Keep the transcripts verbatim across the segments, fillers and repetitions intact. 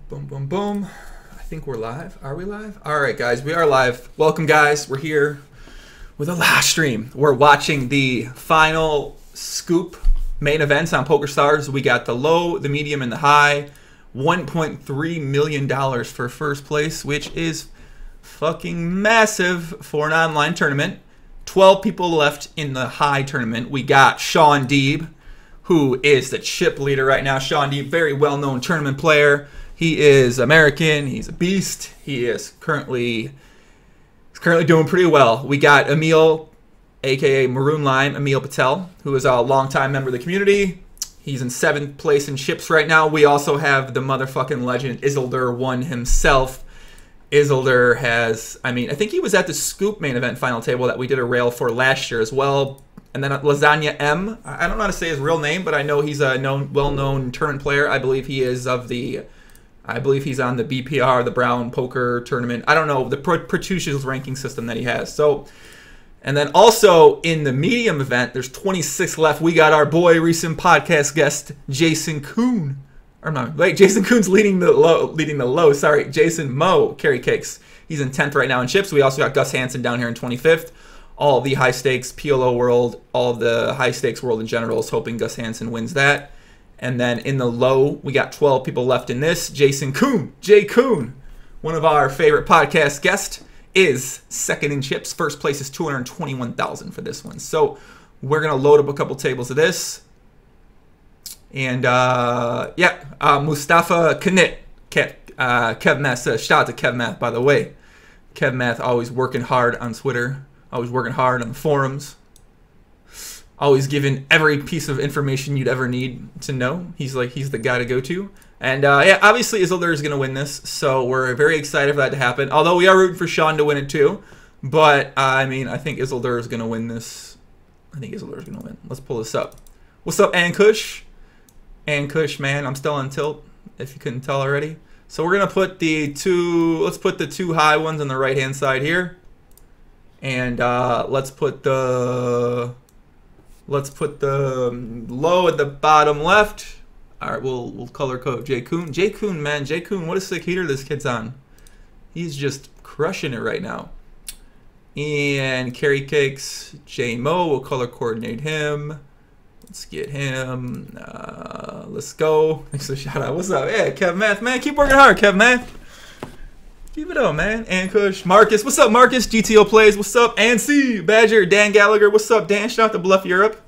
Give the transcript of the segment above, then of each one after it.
Boom, boom, boom. I think we're live. Are we live? All right, guys, we are live. Welcome, guys. We're here with a live stream. We're watching the final scoop main events on PokerStars. We got the low, the medium, and the high. one point three million dollars for first place, which is fucking massive for an online tournament. twelve people left in the high tournament. We got Sean Deeb, who is the chip leader right now. Sean Deeb, very well-known tournament player. He is American. He's a beast. He is currently he's currently doing pretty well. We got Emil, a k a. Maroon Lime, Emil Patel, who is a longtime member of the community. He's in seventh place in chips right now. We also have the motherfucking legend, Isildur, won himself. Isildur has, I mean, I think he was at the Scoop main event final table that we did a rail for last year as well. And then Lasagna M, I don't know how to say his real name, but I know he's a known, well-known tournament player. I believe he is of the, I believe he's on the B P R, the Brown Poker Tournament. I don't know, the Pertusia's ranking system that he has. So, and then also in the medium event, there's twenty-six left. We got our boy, recent podcast guest, Jason Kuhn. Or no, wait, Jason Kuhn's leading the low, leading the low. Sorry, Jason Mo, Carry Cakes. He's in tenth right now in chips. We also got Gus Hansen down here in twenty-fifth. All the high stakes P L O world, all of the high stakes world in general is hoping Gus Hansen wins that. And then in the low, we got twelve people left in this. Jason Kuhn, Jay Kuhn, one of our favorite podcast guests, is second in chips. First place is two hundred twenty-one thousand dollars for this one. So we're going to load up a couple tables of this. And uh, yeah, uh, Mustafa Knit, Kev, uh, Kev Math, uh, shout out to Kev Math, by the way. Kev Math always working hard on Twitter, always working hard on the forums, always giving every piece of information you'd ever need to know. He's like, he's the guy to go to. And uh, yeah, obviously Isildur is going to win this, so we're very excited for that to happen. Although we are rooting for Sean to win it too. But, uh, I mean, I think Isildur is going to win this. I think Isildur is going to win. Let's pull this up. What's up, Ankush? Ankush, man, I'm still on tilt, if you couldn't tell already. So we're going to put the two, let's put the two high ones on the right-hand side here. And uh, let's put the, let's put the low at the bottom left. All right, we'll, we'll color code Jay Kuhn. Jay Kuhn, man, Jay Kuhn, what a sick heater this kid's on. He's just crushing it right now. And Carry Cakes, J Mo, we'll color coordinate him. Let's get him. Uh, let's go. Thanks for the shout out. What's up? Yeah, Kev Math, man. Keep working hard, Kev Math. Keep it up, man. Ankush, Marcus. What's up, Marcus? G T O Plays. What's up? Ansi, Badger, Dan Gallagher. What's up, Dan? Shout out to Bluff Europe.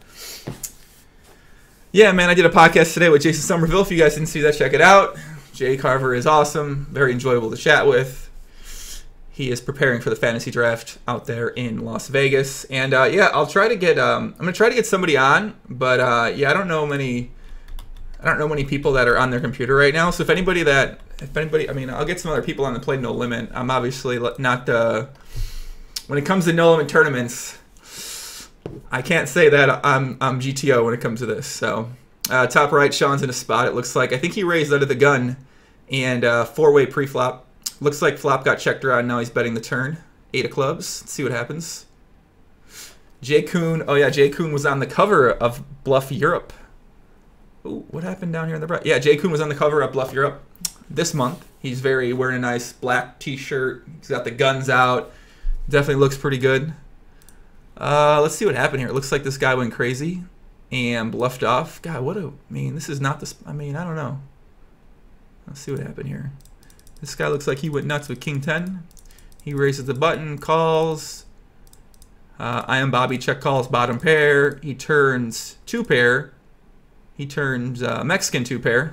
Yeah, man. I did a podcast today with Jason Somerville. If you guys didn't see that, check it out. Jay Carver is awesome. Very enjoyable to chat with. He is preparing for the fantasy draft out there in Las Vegas, and uh, yeah, I'll try to get. Um, I'm gonna try to get somebody on, but uh, yeah, I don't know many. I don't know many people that are on their computer right now. So if anybody that, if anybody, I mean, I'll get some other people on the Play No Limit. I'm obviously not the. When it comes to no limit tournaments, I can't say that I'm I'm G T O when it comes to this. So uh, top right, Sean's in a spot. It looks like I think he raised under the gun, and uh, four-way pre-flop. Looks like flop got checked around. Now he's betting the turn. Eight of clubs. Let's see what happens. Jay Kuhn. Oh, yeah. Jay Kuhn was on the cover of Bluff Europe. Ooh, what happened down here in the right? Yeah, Jay Kuhn was on the cover of Bluff Europe this month. He's very wearing a nice black T-shirt. He's got the guns out. Definitely looks pretty good. Uh, let's see what happened here. It looks like this guy went crazy and bluffed off. God, what a... I mean, this is not the... I mean, I don't know. Let's see what happened here. This guy looks like he went nuts with King ten. He raises the button, calls. Uh, I am Bobby, check calls, bottom pair. He turns two pair. He turns uh, Mexican two pair.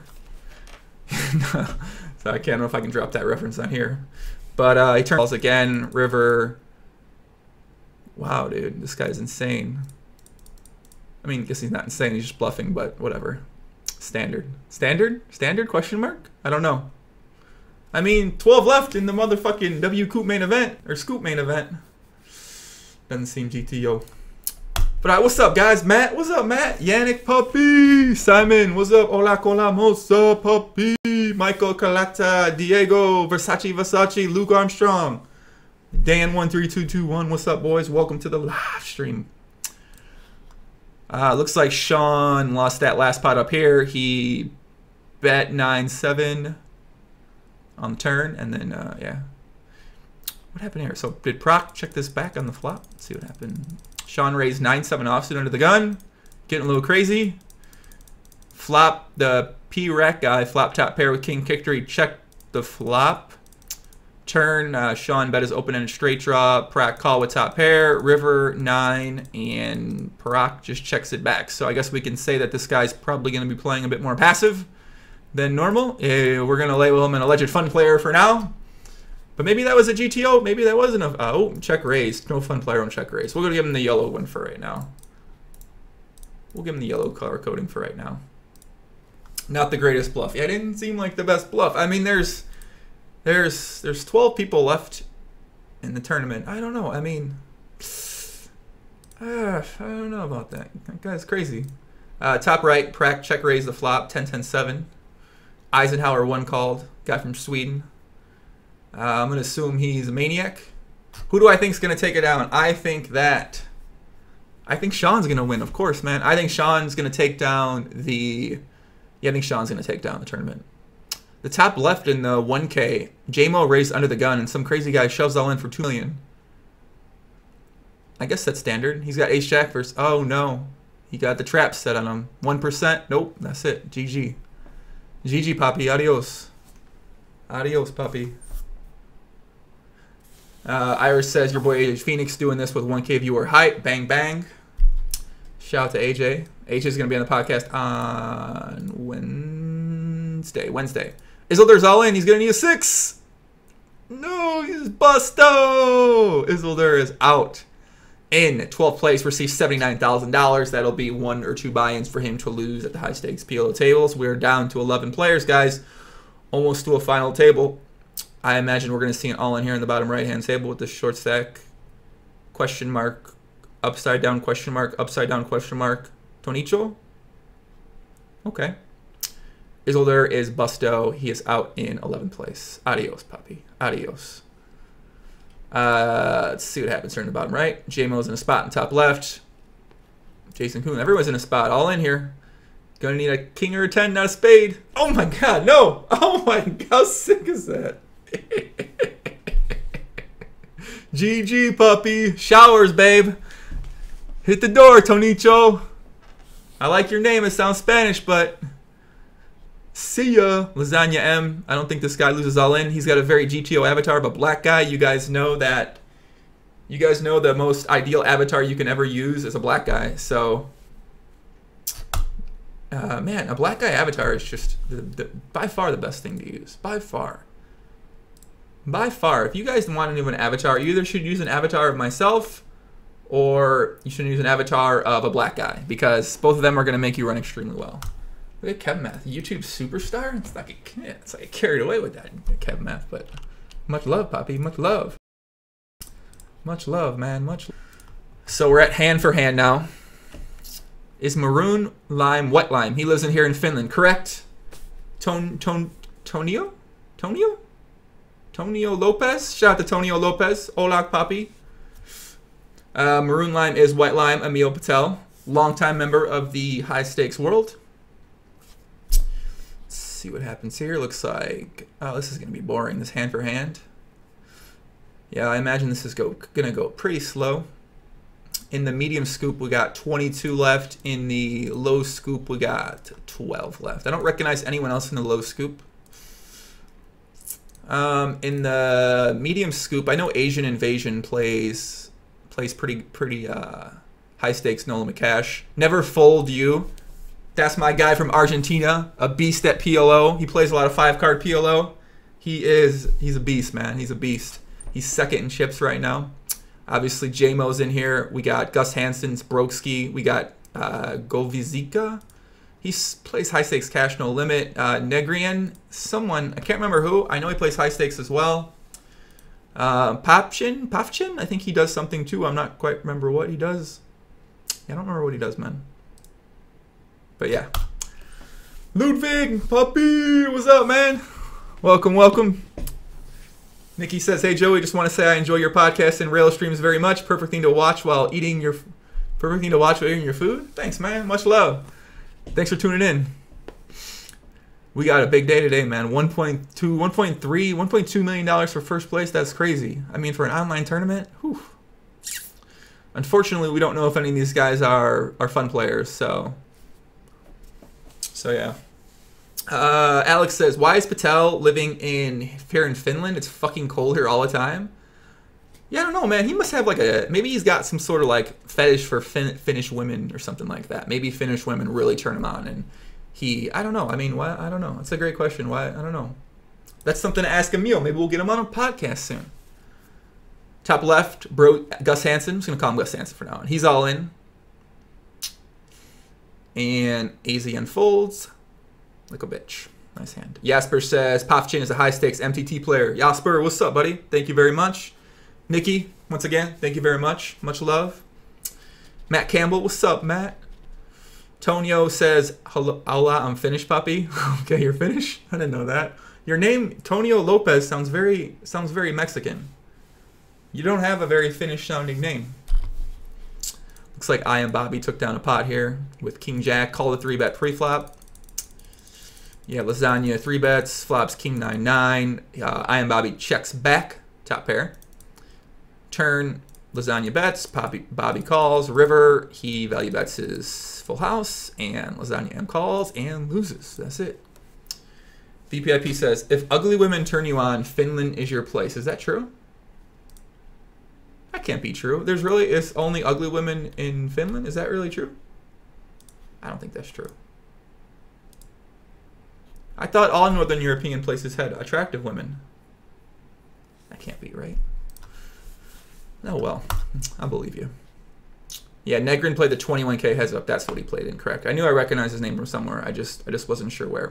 So I can't know if I can drop that reference on here. But uh, he turns calls again, river. Wow, dude, this guy's insane. I mean, I guess he's not insane, he's just bluffing, but whatever. Standard. Standard? Standard? Question mark? I don't know. I mean, twelve left in the motherfucking W Coop main event, or Scoop main event. Doesn't seem G T O. But uh, what's up, guys? Matt, what's up, Matt? Yannick Puppy, Simon, what's up? Hola, hola, what's up, Puppy? Michael Calata, Diego, Versace, Versace, Luke Armstrong, Dan one three two two one. What's up, boys? Welcome to the live stream. Uh, looks like Sean lost that last pot up here. He bet nine seven. on the turn, and then, uh, yeah. What happened here? So did Proc check this back on the flop? Let's see what happened. Sean raised nine seven offsuit under the gun. Getting a little crazy. Flop, the P-Rec guy, flop top pair with king kicked her. He checked the flop. Turn, uh, Sean bet his open-ended straight draw. Proc call with top pair. River, nine, and Proc just checks it back. So I guess we can say that this guy's probably going to be playing a bit more passive than normal. Uh, we're going to label him an alleged fun player for now. But maybe that was a G T O. Maybe that wasn't a... Uh, oh, check raise. No fun player on check raise. We're going to give him the yellow one for right now. We'll give him the yellow color coding for right now. Not the greatest bluff. Yeah, it didn't seem like the best bluff. I mean, there's... There's there's twelve people left in the tournament. I don't know. I mean... Uh, I don't know about that. That guy's crazy. Uh, top right, Prac check raise the flop. ten ten seven. Eisenhower one called. Guy from Sweden. Uh, I'm going to assume he's a maniac. Who do I think is going to take it down? I think that... I think Sean's going to win, of course, man. I think Sean's going to take down the... Yeah, I think Sean's going to take down the tournament. The top left in the one K, J-Mo raised under the gun, and some crazy guy shoves all in for two million dollars. I guess that's standard. He's got ace-jack versus... Oh, no. He got the trap set on him. one percent. Nope, that's it. G G. G G, Papi. Adios. Adios, Papi. Uh, Iris says, your boy A J Phoenix doing this with one K viewer hype. Bang, bang. Shout out to A J. A J's going to be on the podcast on Wednesday. Wednesday. Isildur's all in. He's going to need a six. No, he's busto. Isildur is out. In twelfth place, receives seventy-nine thousand dollars. That'll be one or two buy-ins for him to lose at the high-stakes P L O tables. We're down to eleven players, guys. Almost to a final table. I imagine we're going to see an all-in here in the bottom right-hand table with the short stack. Question mark, upside down, question mark, upside down, question mark. Tonicho? Okay. Isildur is busto. He is out in eleventh place. Adios, Papi. Adios. Uh, let's see what happens here in the bottom right. J-Mo's in a spot in the top left. Jason Kuhn. Everyone's in a spot. All in here. Gonna need a king or a ten, not a spade. Oh my god, no! Oh my god, how sick is that? G G, puppy. Showers, babe. Hit the door, Tonicho. I like your name. It sounds Spanish, but... See ya. Lasagna M. I don't think this guy loses all in. He's got a very G T O avatar, but black guy. You guys know that... You guys know the most ideal avatar you can ever use is a black guy. So... Uh, man, a black guy avatar is just the, the, by far the best thing to use. By far. By far. If you guys want to do an avatar, you either should use an avatar of myself or you should use an avatar of a black guy because both of them are going to make you run extremely well. Look at Kev Math, YouTube superstar. It's like yeah, it's like carried away with that Kev Math, but much love, Poppy. Much love. Much love, man. Much. So we're at hand for hand now. Is Maroon Lime Wet Lime? He lives in here in Finland, correct? Ton Ton Tonio? Tonio? Tonio Lopez? Shout out to Tonio Lopez. Olak Papi. Uh, Maroon Lime is White Lime. Emil Patel, longtime member of the High Stakes World. Let's see what happens here. Looks like oh, this is gonna be boring. This hand for hand. Yeah, I imagine this is go gonna go pretty slow. In the medium scoop, we got twenty-two left. In the low scoop, we got twelve left. I don't recognize anyone else in the low scoop. Um, in the medium scoop, I know Asian Invasion plays plays pretty pretty uh, high stakes Nola McCash. Never Fold You. That's my guy from Argentina, a beast at P L O. He plays a lot of five card P L O. He is he's a beast, man. He's a beast. He's second in chips right now. Obviously, J-Mo's in here. We got Gus Hansen's Brokski. We got uh, Govizika. He plays high stakes cash, no limit. Uh, Negrian, someone, I can't remember who. I know he plays high stakes as well. Uh, Papchin, Papchin, I think he does something too. I'm not quite remember what he does. Yeah, I don't remember what he does, man. But yeah. Ludwig, puppy, what's up, man? Welcome, welcome. Nikki says, hey, Joey, just want to say I enjoy your podcast and rail streams very much. Perfect thing to watch while eating your perfect thing to watch while eating your food. Thanks, man. Much love. Thanks for tuning in. We got a big day today, man. one point two, one point three, one point two million dollars for first place. That's crazy. I mean, for an online tournament, whew. Unfortunately, we don't know if any of these guys are are fun players. So, so yeah. Uh, Alex says, "Why is Patel living in here in Finland? It's fucking cold here all the time." Yeah, I don't know, man. He must have like a maybe he's got some sort of like fetish for fin Finnish women or something like that. Maybe Finnish women really turn him on, and he I don't know. I mean, why? I don't know. It's a great question. Why? I don't know. That's something to ask Emil. Maybe we'll get him on a podcast soon. Top left, bro, Gus Hansen. I'm just gonna call him Gus Hansen for now. And he's all in. And A Z unfolds like a bitch. Nice hand. Jasper says Pafchin is a high stakes M T T player. Jasper, what's up, buddy? Thank you very much. Nikki, once again, thank you very much. Much love. Matt Campbell, what's up, Matt? Tonio says, hello, hola, I'm Finnish, puppy. Okay, you're Finnish? I didn't know that. Your name, Tonio Lopez, sounds very sounds very Mexican. You don't have a very Finnish-sounding name. Looks like I Am Bobby took down a pot here with King Jack. Call the three-bet pre-flop. Yeah, Lasagna three bets. Flops King nine nine. Uh, I Am Bobby checks back. Top pair. Turn, Lasagna bets. Bobby, Bobby calls. River, he value bets his full house. And Lasagna M calls and loses. That's it. V P I P says, if ugly women turn you on, Finland is your place. Is that true? That can't be true. There's really is only ugly women in Finland. Is that really true? I don't think that's true. I thought all Northern European places had attractive women. That can't be right. Oh well, I believe you. Yeah, Negrin played the twenty-one K heads up. That's what he played in, correct. I knew I recognized his name from somewhere. I just I just wasn't sure where.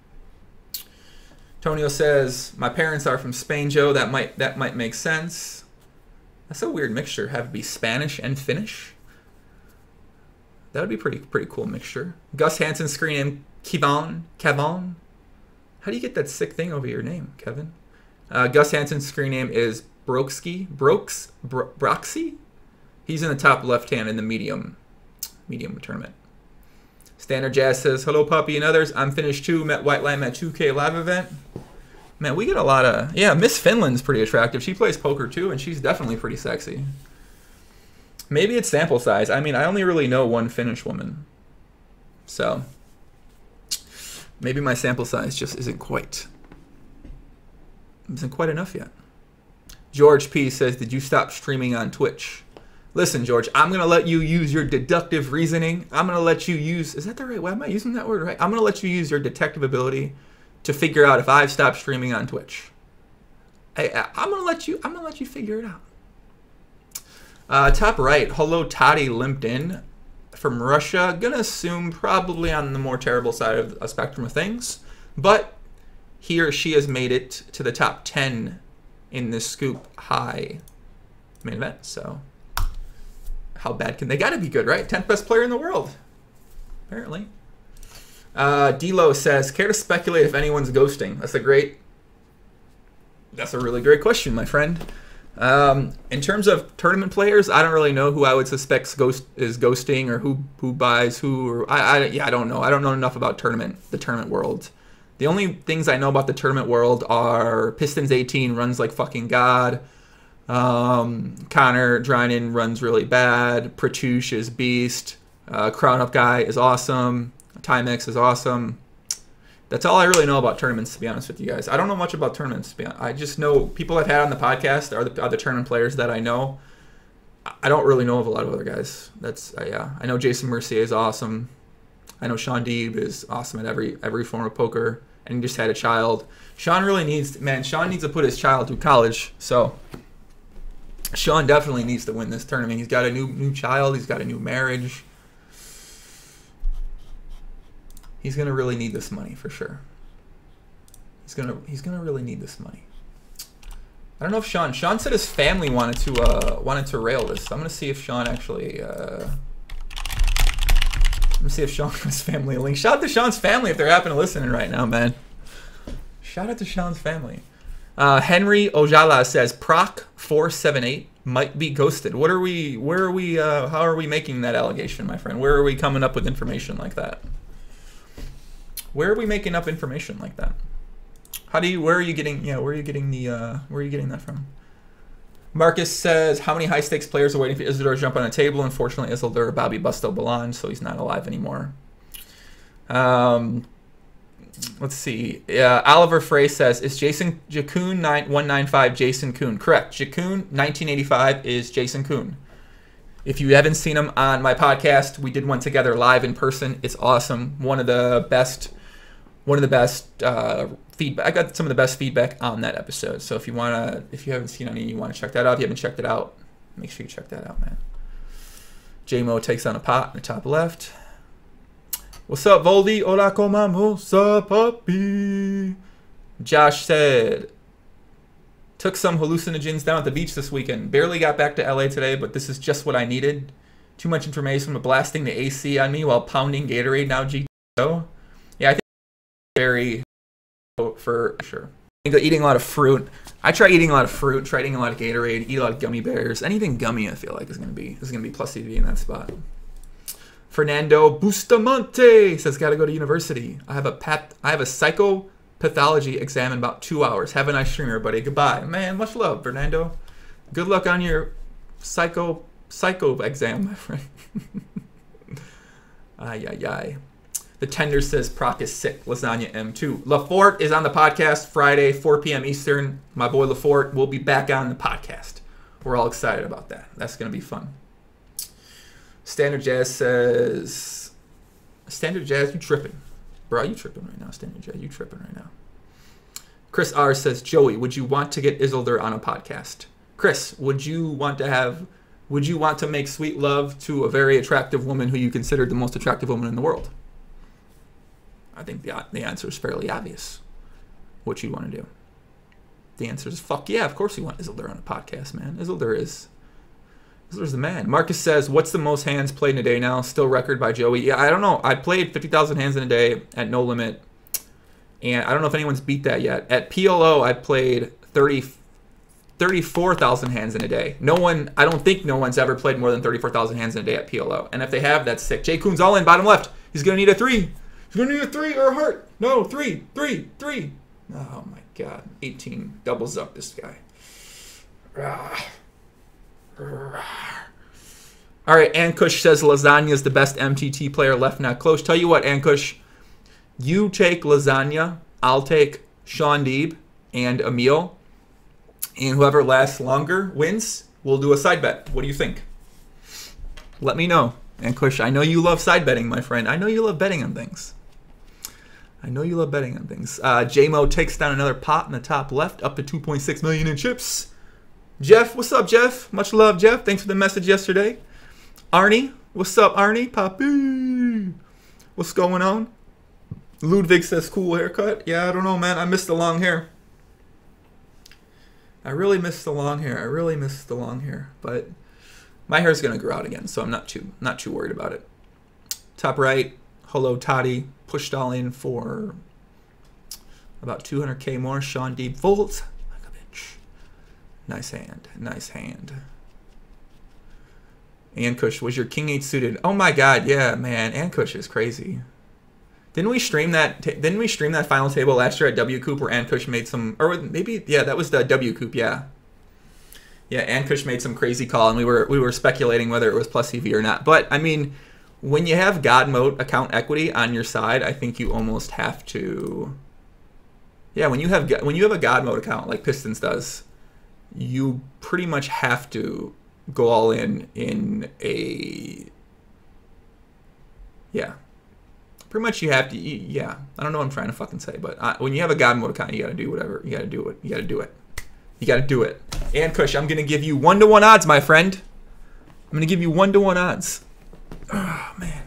Tonio says, my parents are from Spain, Joe. That might that might make sense. That's a weird mixture. Have it be Spanish and Finnish. That would be pretty pretty cool mixture. Gus Hansen screen name Kevon. Kevon. How do you get that sick thing over your name, Kevin? Uh, Gus Hansen's screen name is Broksky. Brooks Bro Broxy. He's in the top left hand in the medium medium tournament. Standard Jazz says, hello puppy and others. I'm Finnish too. Met White Lamb at two K live event. Man, we get a lot of... Yeah, Miss Finland's pretty attractive. She plays poker, too, and she's definitely pretty sexy. Maybe it's sample size. I mean, I only really know one Finnish woman. So, maybe my sample size just isn't quite... isn't quite enough yet. George P. says, did you stop streaming on Twitch? Listen, George, I'm going to let you use your deductive reasoning. I'm going to let you use... Is that the right way? Am I using that word right? I'm going to let you use your detective ability to figure out if I've stopped streaming on Twitch. I, I, I'm gonna let you. I'm gonna let you figure it out. Uh, top right, hello Toddy limped in from Russia. Gonna assume probably on the more terrible side of a spectrum of things, but he or she has made it to the top ten in this Scoop High main event. So how bad can they? Gotta be good, right? tenth best player in the world, apparently. Uh, D-Lo says, care to speculate if anyone's ghosting? That's a great, that's a really great question, my friend. Um, in terms of tournament players, I don't really know who I would suspect ghost is ghosting or who who buys who. Or I, I yeah, I don't know. I don't know enough about tournament the tournament world. The only things I know about the tournament world are Pistons eighteen runs like fucking god. Um, Connor Drynan runs really bad. Pratouche is beast. Uh, CrownUpGuy is awesome. Timex is awesome. That's all I really know about tournaments, to be honest with you guys. I don't know much about tournaments. To be honest. I just know people I've had on the podcast are the, are the tournament players that I know. I don't really know of a lot of other guys. That's uh, yeah. I know Jason Mercier is awesome. I know Sean Deeb is awesome at every every form of poker, and he just had a child. Sean really needs, man. Sean needs to put his child through college. So Sean definitely needs to win this tournament. He's got a new new child. He's got a new marriage. He's gonna really need this money for sure. He's gonna he's gonna really need this money. I don't know if Sean. Sean said his family wanted to uh, wanted to rail this. So I'm gonna see if Sean actually. Uh, I'm gonna see if Sean and his family a link. Shout out to Sean's family if they're happen to listening right now, man. Shout out to Sean's family. Uh, Henry Ojala says Proc four seven eight might be ghosted. What are we? Where are we? Uh, how are we making that allegation, my friend? Where are we coming up with information like that? Where are we making up information like that? How do you, where are you getting, yeah, where are you getting the, uh, where are you getting that from? Marcus says, how many high-stakes players are waiting for Isildur to jump on a table? Unfortunately, Isildur, Bobby Busto Balan, so he's not alive anymore. Um, let's see. Uh, Oliver Frey says, is Jason Jacoon one ninety-five Jason Kuhn? Correct. Jacoon nineteen eighty-five is Jason Kuhn. If you haven't seen him on my podcast, we did one together live in person. It's awesome. One of the best, one of the best uh, feedback. I got some of the best feedback on that episode. So if you wanna, if you haven't seen any, you want to check that out. If you haven't checked it out, make sure you check that out, man. J Mo takes on a pot in the top left. What's up, Voldy? Hola, comamos, papi. Josh said, took some hallucinogens down at the beach this weekend. Barely got back to L A today, but this is just what I needed. Too much information from blasting the A C on me while pounding Gatorade. Now G T O. Yeah, I think very for sure. I think eating a lot of fruit. I try eating a lot of fruit. Try eating a lot of Gatorade. Eat a lot of gummy bears. Anything gummy, I feel like is gonna be is gonna be plus C V in that spot. Fernando Bustamante says, "Gotta go to university. I have a pat. I have a psychopathology exam in about two hours. Have a nice stream, everybody. Goodbye, man. Much love, Fernando. Good luck on your psycho psycho exam, my friend." Ay ay ay. The Tender says, "Proc is sick. Lasagna M two. Lafort is on the podcast Friday, four P M Eastern. My boy Lafort will be back on the podcast. We're all excited about that. That's gonna be fun." Standard Jazz says, Standard Jazz, you tripping. Bro, you tripping right now, Standard Jazz. You tripping right now. Chris R says, "Joey, would you want to get Isildur on a podcast?" Chris, would you want to have, would you want to make sweet love to a very attractive woman who you consider the most attractive woman in the world? I think the, the answer is fairly obvious what you want to do. The answer is fuck yeah, of course you want Isildur on a podcast, man. Isildur is... There's the man. Marcus says, what's the most hands played in a day now? Still record by Joey. Yeah, I don't know. I played fifty thousand hands in a day at No Limit. And I don't know if anyone's beat that yet. At P L O, I played thirty, thirty-four thousand hands in a day. No one, I don't think no one's ever played more than thirty-four thousand hands in a day at P L O. And if they have, that's sick. Jay Kuhn's all in, bottom left. He's going to need a three. He's going to need a three or a heart. No, three, three, three. Oh, my God. eighteen doubles up this guy. Ah. All right, Ankush says Lasagna is the best M T T player left not close. Tell you what, Ankush, you take Lasagna, I'll take Sean Deeb and Emil, and whoever lasts longer wins. We'll do a side bet. What do you think? Let me know, Ankush. I know you love side betting, my friend. I know you love betting on things. I know you love betting on things. Uh, J Mo takes down another pot in the top left, up to two point six million in chips. Jeff, what's up, Jeff? Much love, Jeff. Thanks for the message yesterday. Arnie, what's up, Arnie? Papi, what's going on? Ludwig says, cool haircut. Yeah, I don't know, man. I missed the long hair. I really missed the long hair. I really missed the long hair. But my hair's going to grow out again, so I'm not too not too worried about it. Top right, hello, Toddy. Pushed all in for about two hundred K more. Sean Deeb folds. Nice hand. Nice hand. Ankush, was your King eight suited? Oh my God, yeah, man. Ankush is crazy. Didn't we stream that? Didn't we stream that final table last year at W Coop where Ankush made some, or maybe yeah, that was the W Coop, yeah. Yeah, Ankush made some crazy call, and we were we were speculating whether it was plus C V or not. But I mean, when you have God mode account equity on your side, I think you almost have to. Yeah, when you have when you have a God mode account like Pistons does, you pretty much have to go all in in a, yeah, pretty much you have to, yeah, I don't know what I'm trying to fucking say, but uh, when you have a God mode account, you got to do whatever, you got to do it, you got to do it, you got to do it. And Kush, I'm going to give you one-to-one odds, my friend. I'm going to give you one-to-one odds. Oh, man.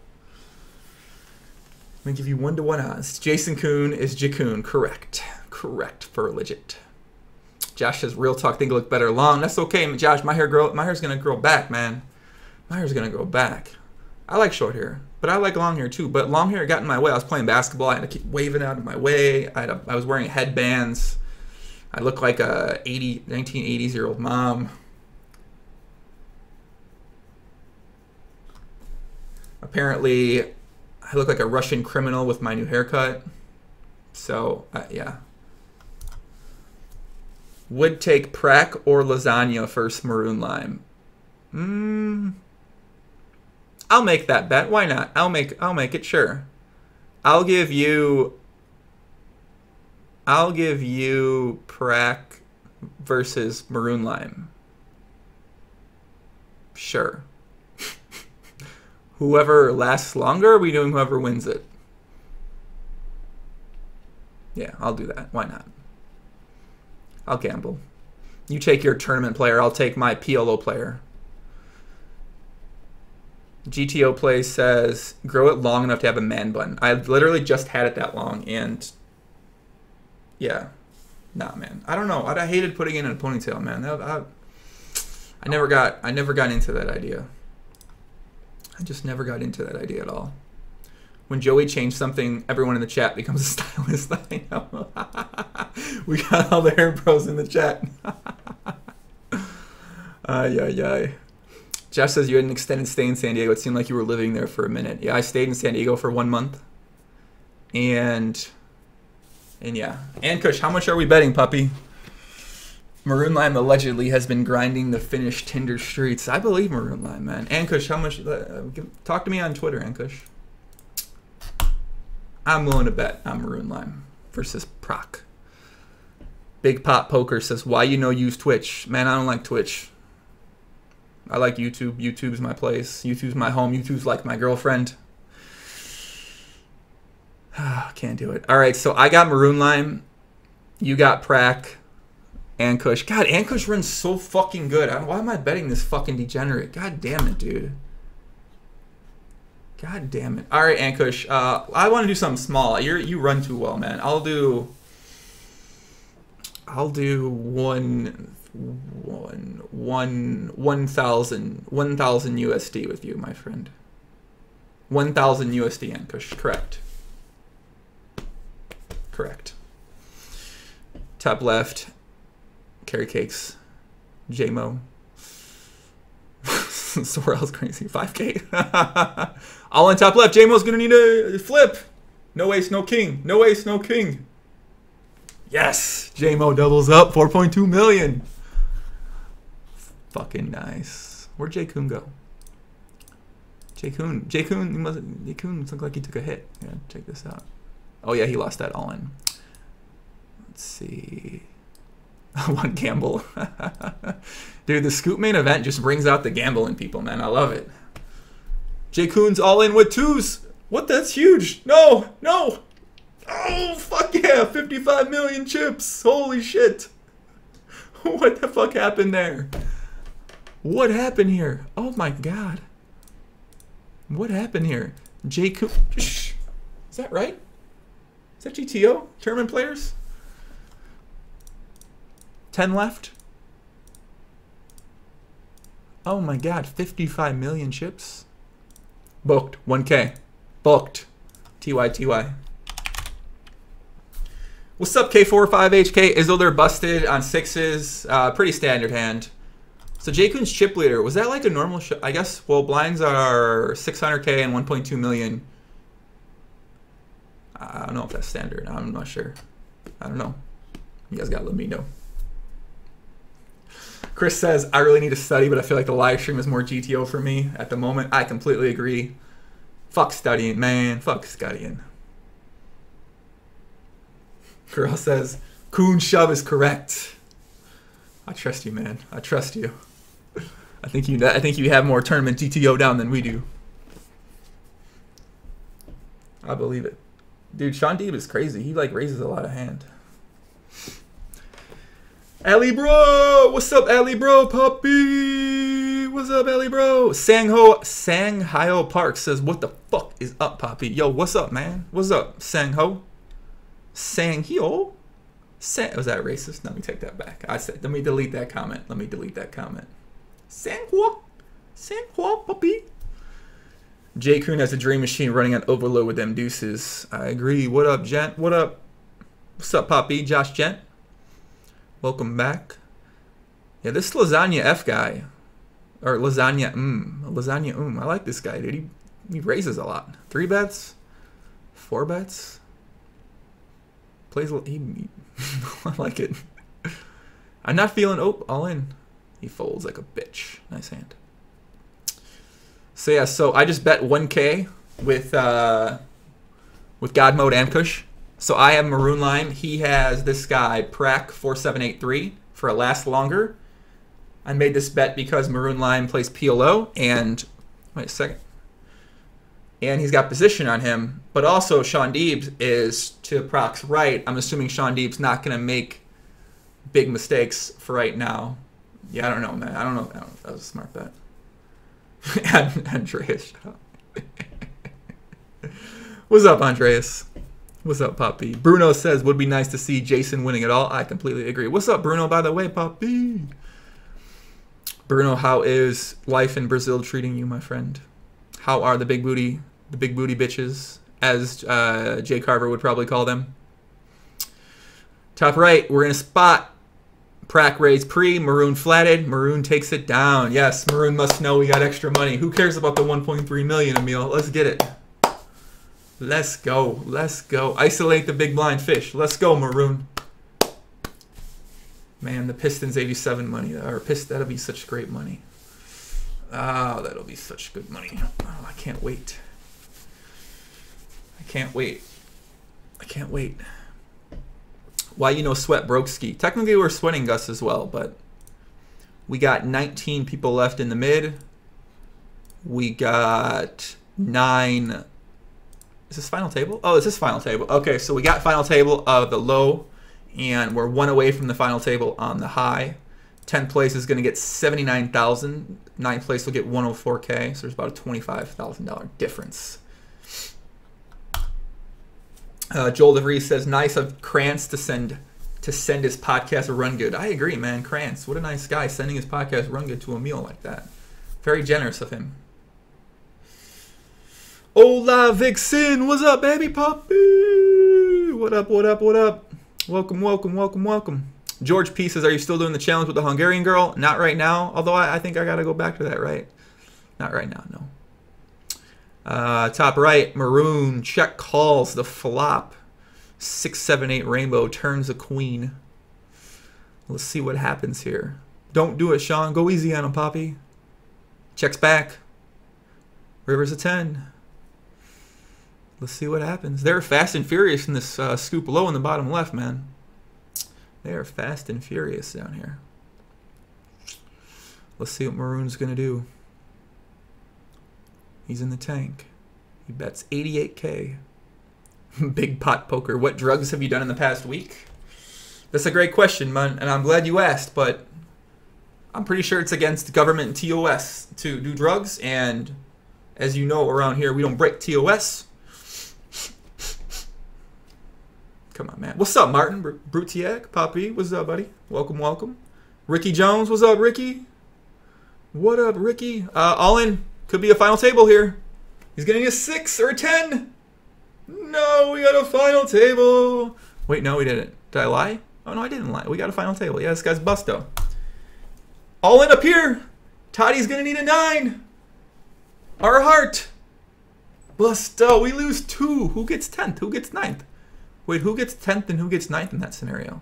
I'm going to give you one-to-one odds. Jason Kuhn is Jacoon, correct. Correct for legit. Josh says, real talk, think it look better long. That's okay, Josh. My hair grow. My hair's gonna grow back, man. My hair's gonna grow back. I like short hair, but I like long hair too. But long hair got in my way. I was playing basketball. I had to keep waving out of my way. I had a, I was wearing headbands. I look like a eighty, nineteen eighties year old mom. Apparently, I look like a Russian criminal with my new haircut. So, uh, yeah. Would take Prac or lasagna first maroon lime. Mm, I'll make that bet. Why not? I'll make I'll make it, sure. I'll give you I'll give you Prac versus maroon lime. Sure. Whoever lasts longer, are we doing whoever wins it? Yeah, I'll do that. Why not? I'll gamble. You take your tournament player, I'll take my P L O player. G T O Play says, grow it long enough to have a man bun. I literally just had it that long, and yeah. Nah, man. I don't know. I, I hated putting it in a ponytail, man. I, I, I never got I never got into that idea. I just never got into that idea at all. When Joey changed something, everyone in the chat becomes a stylist. I know. We got all the hair bros in the chat. Ay, ay, ay. Jeff says you had an extended stay in San Diego. It seemed like you were living there for a minute. Yeah, I stayed in San Diego for one month. And, and yeah. And Kush, how much are we betting, puppy? Maroon Lime allegedly has been grinding the Finnish Tinder streets. I believe Maroon Lime, man. Ankush, how much? Uh, give, talk to me on Twitter, Ankush. I'm willing to bet on Maroon Lime versus Proc. Big Pot Poker says, why you no use Twitch? Man, I don't like Twitch. I like YouTube. YouTube's my place. YouTube's my home. YouTube's like my girlfriend. Can't do it. All right, so I got Maroon Lime. You got Prac. Ankush. God, Ankush runs so fucking good. I, why am I betting this fucking degenerate? God damn it, dude. God damn it. All right, Ankush. Uh, I want to do something small. You you run too well, man. I'll do. I'll do one, one, one, one thousand, one thousand U S D with you, my friend. One thousand U S D, Ankush. Correct. Correct. Top left. Carry cakes. J-Mo. Sorrel's crazy. five K. All on top left. J-Mo's gonna need a flip. No ace, no king. No ace, no king. Yes. J-Mo doubles up. four point two million. Fucking nice. Where'd J-Kun go? J-Kun. J-Kun, he must J-Kun looked like he took a hit. Yeah, check this out. Oh yeah, he lost that all in. Let's see. One gamble. Dude, the Scoop main event just brings out the gambling people, man. I love it. J-Kun's all in with twos. What? That's huge. No, no. Oh, fuck yeah. fifty-five million chips. Holy shit. What the fuck happened there? What happened here? Oh my god. What happened here? J-Kun. Is that right? Is that G T O? Tournament players? ten left. Oh my god, fifty-five million chips. Booked. one K. Booked. T Y T Y. What's up, K forty-five H K? Isildur busted on sixes. Uh, pretty standard hand. So J-Kun's chip leader, was that like a normal sh I guess, well, blinds are six hundred K and one point two million. I don't know if that's standard. I'm not sure. I don't know. You guys gotta let me know. Chris says, I really need to study, but I feel like the live stream is more G T O for me at the moment. I completely agree. Fuck studying, man. Fuck studying. Girl says, Coon shove is correct. I trust you, man. I trust you. I think you I think you have more tournament G T O down than we do. I believe it. Dude, Sean Deeb is crazy. He like raises a lot of hand. Ellie bro, what's up, Ellie bro, puppy? What's up, Ellie bro? Sangho Sanghyo Park says, "What the fuck is up, puppy?" Yo, what's up, man? What's up, Sangho? Sanghyo? Sang was that racist? Let me take that back. I said, let me delete that comment. Let me delete that comment. Sanghyo, Sanghyo, puppy. J-Kun has a dream machine running on overload with them deuces. I agree. What up, gent? What up? What's up, puppy? Josh Gent. Welcome back. Yeah, this lasagna F guy, or lasagna mm, lasagna um. I like this guy, dude. He, he raises a lot. Three bets. Four bets. Plays. He, I like it. I'm not feeling. Oh, all in. He folds like a bitch. Nice hand. So yeah, so I just bet one K with uh, with God Mode and Kush. So I have Maroon Line. He has this guy Prac four seven eight three for a last longer. I made this bet because Maroon Line plays P L O and wait a second. And he's got position on him, but also Sean Deebs is to Proc's right. I'm assuming Sean Deeb's not going to make big mistakes for right now. Yeah, I don't know, man. I don't know. I don't know if that was a smart bet. Andreas, shut up. What's up, Andreas? What's up, Poppy? Bruno says, would be nice to see Jason winning it all. I completely agree. What's up, Bruno, by the way, Poppy? Bruno, how is life in Brazil treating you, my friend? How are the big booty, the big booty bitches, as uh, Jay Carver would probably call them? Top right, we're going to spot Prac raise pre, Maroon flatted, Maroon takes it down. Yes, Maroon must know we got extra money. Who cares about the one point three million, Emil? Let's get it. Let's go. Let's go. Isolate the big blind fish. Let's go, Maroon. Man, the Pistons eighty-seven money. Or Pist that'll be such great money. Oh, that'll be such good money. Oh, I can't wait. I can't wait. I can't wait. Why you know sweat broke ski? Technically we're sweating Gus as well, but we got nineteen people left in the mid. We got nine. Is this final table? Oh, is this final table? Okay, so we got final table of the low, and we're one away from the final table on the high. tenth place is going to get seventy-nine thousand. ninth place will get one oh four K, so there's about a twenty-five thousand dollar difference. Uh, Joel DeVries says, nice of Krantz to send to send his podcast a run good. I agree, man. Krantz, what a nice guy, sending his podcast run good to a meal like that. Very generous of him. Hola, Vixen. What's up, baby puppy? What up, what up, what up? Welcome, welcome, welcome, welcome. George P says, are you still doing the challenge with the Hungarian girl? Not right now, although I, I think I got to go back to that, right? Not right now, no. Uh, top right, Maroon, check calls the flop. six seven eight rainbow turns a queen. Let's see what happens here. Don't do it, Sean. Go easy on him, Poppy. Checks back. River's a ten. Let's see what happens. They're fast and furious in this uh, scoop low in the bottom left, man. They are fast and furious down here. Let's see what Maroon's going to do. He's in the tank. He bets eighty-eight K. Big pot poker. What drugs have you done in the past week? That's a great question, man, and I'm glad you asked, but I'm pretty sure it's against government and T O S to do drugs, and as you know, around here, we don't break T O S. Come on, man. What's up, Martin? Br Brutiak, Poppy, what's up, buddy? Welcome, welcome. Ricky Jones, what's up, Ricky? What up, Ricky? Uh, all in. Could be a final table here. He's getting a six or a ten. No, we got a final table. Wait, no, we didn't. Did I lie? Oh, no, I didn't lie. We got a final table. Yeah, this guy's busto. All in up here. Toddy's going to need a nine. Our heart. Busto. We lose two. Who gets tenth? Who gets ninth? Wait, who gets tenth and who gets ninth in that scenario?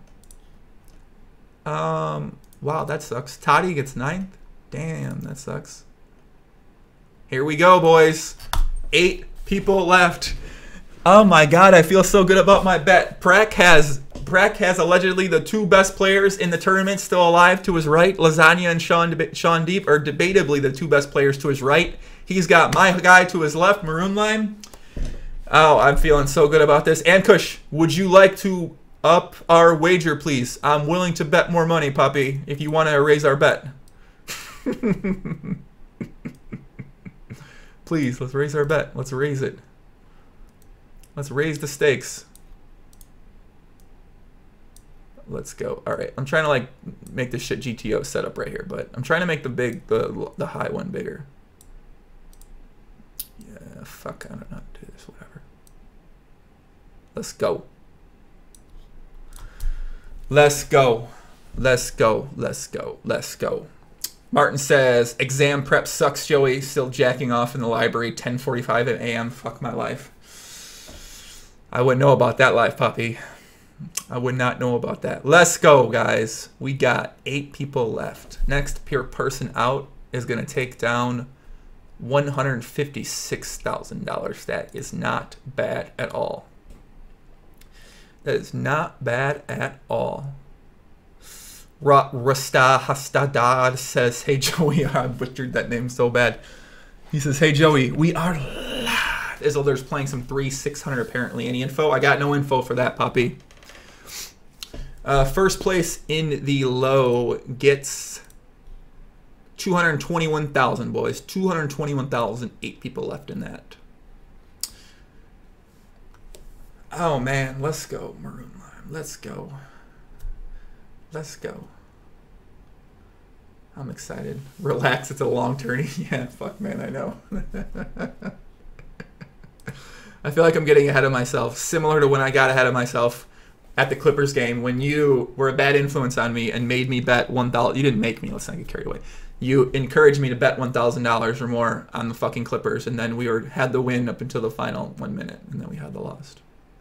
Um, wow, that sucks. Toddy gets ninth. Damn, that sucks. Here we go, boys. Eight people left. Oh my God, I feel so good about my bet. Prac has Prac has allegedly the two best players in the tournament still alive to his right. Lasagna and Sean Sean Deep are debatably the two best players to his right. He's got my guy to his left, Maroon Line. Oh, I'm feeling so good about this. And Kush, would you like to up our wager, please? I'm willing to bet more money, puppy, if you want to raise our bet. Please, let's raise our bet. Let's raise it. Let's raise the stakes. Let's go. All right, I'm trying to like make this shit G T O setup right here, but I'm trying to make the big, the the high one bigger. Yeah, fuck, I don't know how to do this. Whatever. Let's go. Let's go. Let's go. Let's go. Let's go. Martin says, exam prep sucks, Joey. Still jacking off in the library, ten forty-five a m Fuck my life. I wouldn't know about that live puppy. I would not know about that. Let's go, guys. We got eight people left. Next pure person out is going to take down one hundred fifty-six thousand dollars. That is not bad at all. That is not bad at all. Ra Rasta Hastadad says, hey, Joey, I butchered that name so bad. He says, hey, Joey, we are live. Isildur's playing some three six hundred apparently. Any info? I got no info for that, puppy. Uh, first place in the low gets two hundred twenty-one thousand, boys. two hundred twenty-one thousand. Eight people left in that. Oh, man. Let's go, Maroon Lime. Let's go. Let's go. I'm excited. Relax. It's a long tourney. Yeah, fuck, man. I know. I feel like I'm getting ahead of myself. Similar to when I got ahead of myself at the Clippers game when you were a bad influence on me and made me bet one thousand dollars. You didn't make me. Let's not get carried away. You encouraged me to bet one thousand dollars or more on the fucking Clippers, and then we were had the win up until the final one minute, and then we had the loss.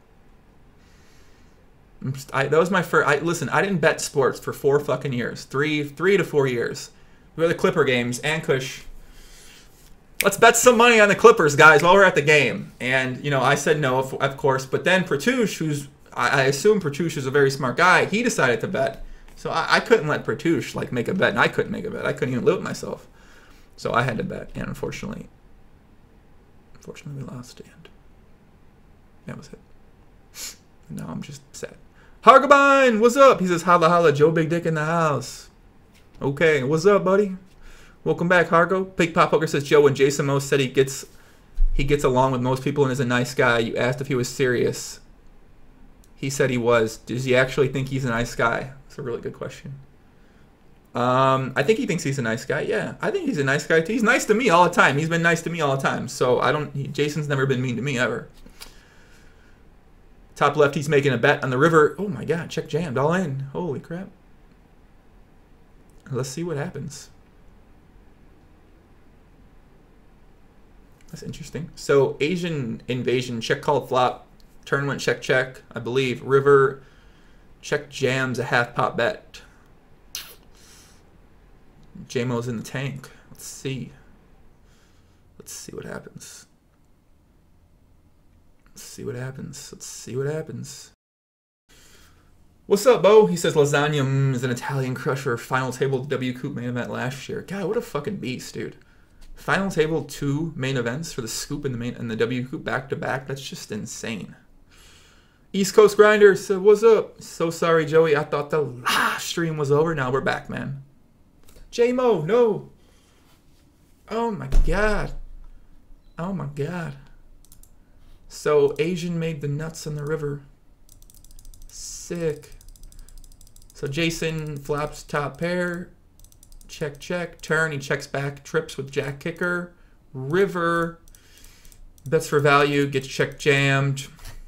I, that was my first. I, listen, I didn't bet sports for four fucking years. Three, three to four years. We were the Clipper games. And Kush, let's bet some money on the Clippers, guys, while we're at the game. And, you know, I said no, of, of course. But then Pertush, who's, I, I assume Pertush is a very smart guy, he decided to bet. So I, I couldn't let Pertush, like, make a bet. And I couldn't make a bet. I couldn't even live with myself. So I had to bet. And unfortunately, unfortunately, we lost. And that was it. And now I'm just sad. Hargabine, what's up? He says, holla holla, Joe Big Dick in the house. Okay, what's up, buddy? Welcome back, Hargo. Big Pop Poker says, Joe, when Jason Moe said he gets he gets along with most people and is a nice guy, you asked if he was serious. He said he was. Does he actually think he's a nice guy? That's a really good question. Um, I think he thinks he's a nice guy. Yeah, I think he's a nice guy too. He's nice to me all the time. He's been nice to me all the time. So I don't. He, Jason's never been mean to me ever. Top left, he's making a bet on the river. Oh my God, check jammed, all in. Holy crap. Let's see what happens. That's interesting. So Asian invasion, check called flop. Turn went check check, I believe. River, check jams a half pot bet. J Mo's in the tank. Let's see. Let's see what happens. Let's see what happens. Let's see what happens. What's up, Bo? He says Lasagna is an Italian crusher. Final table W Coop main event last year. God, what a fucking beast, dude. Final table two main events for the Scoop and the main and the W Coop back to back. That's just insane. East Coast Grinder said, what's up? So sorry, Joey. I thought the live stream was over. Now we're back, man. J Mo, no. Oh my God. Oh my God. So Asian made the nuts on the river. Sick. So Jason flops top pair. Check, check. Turn. He checks back. Trips with jack kicker. River. Bets for value. Gets check jammed.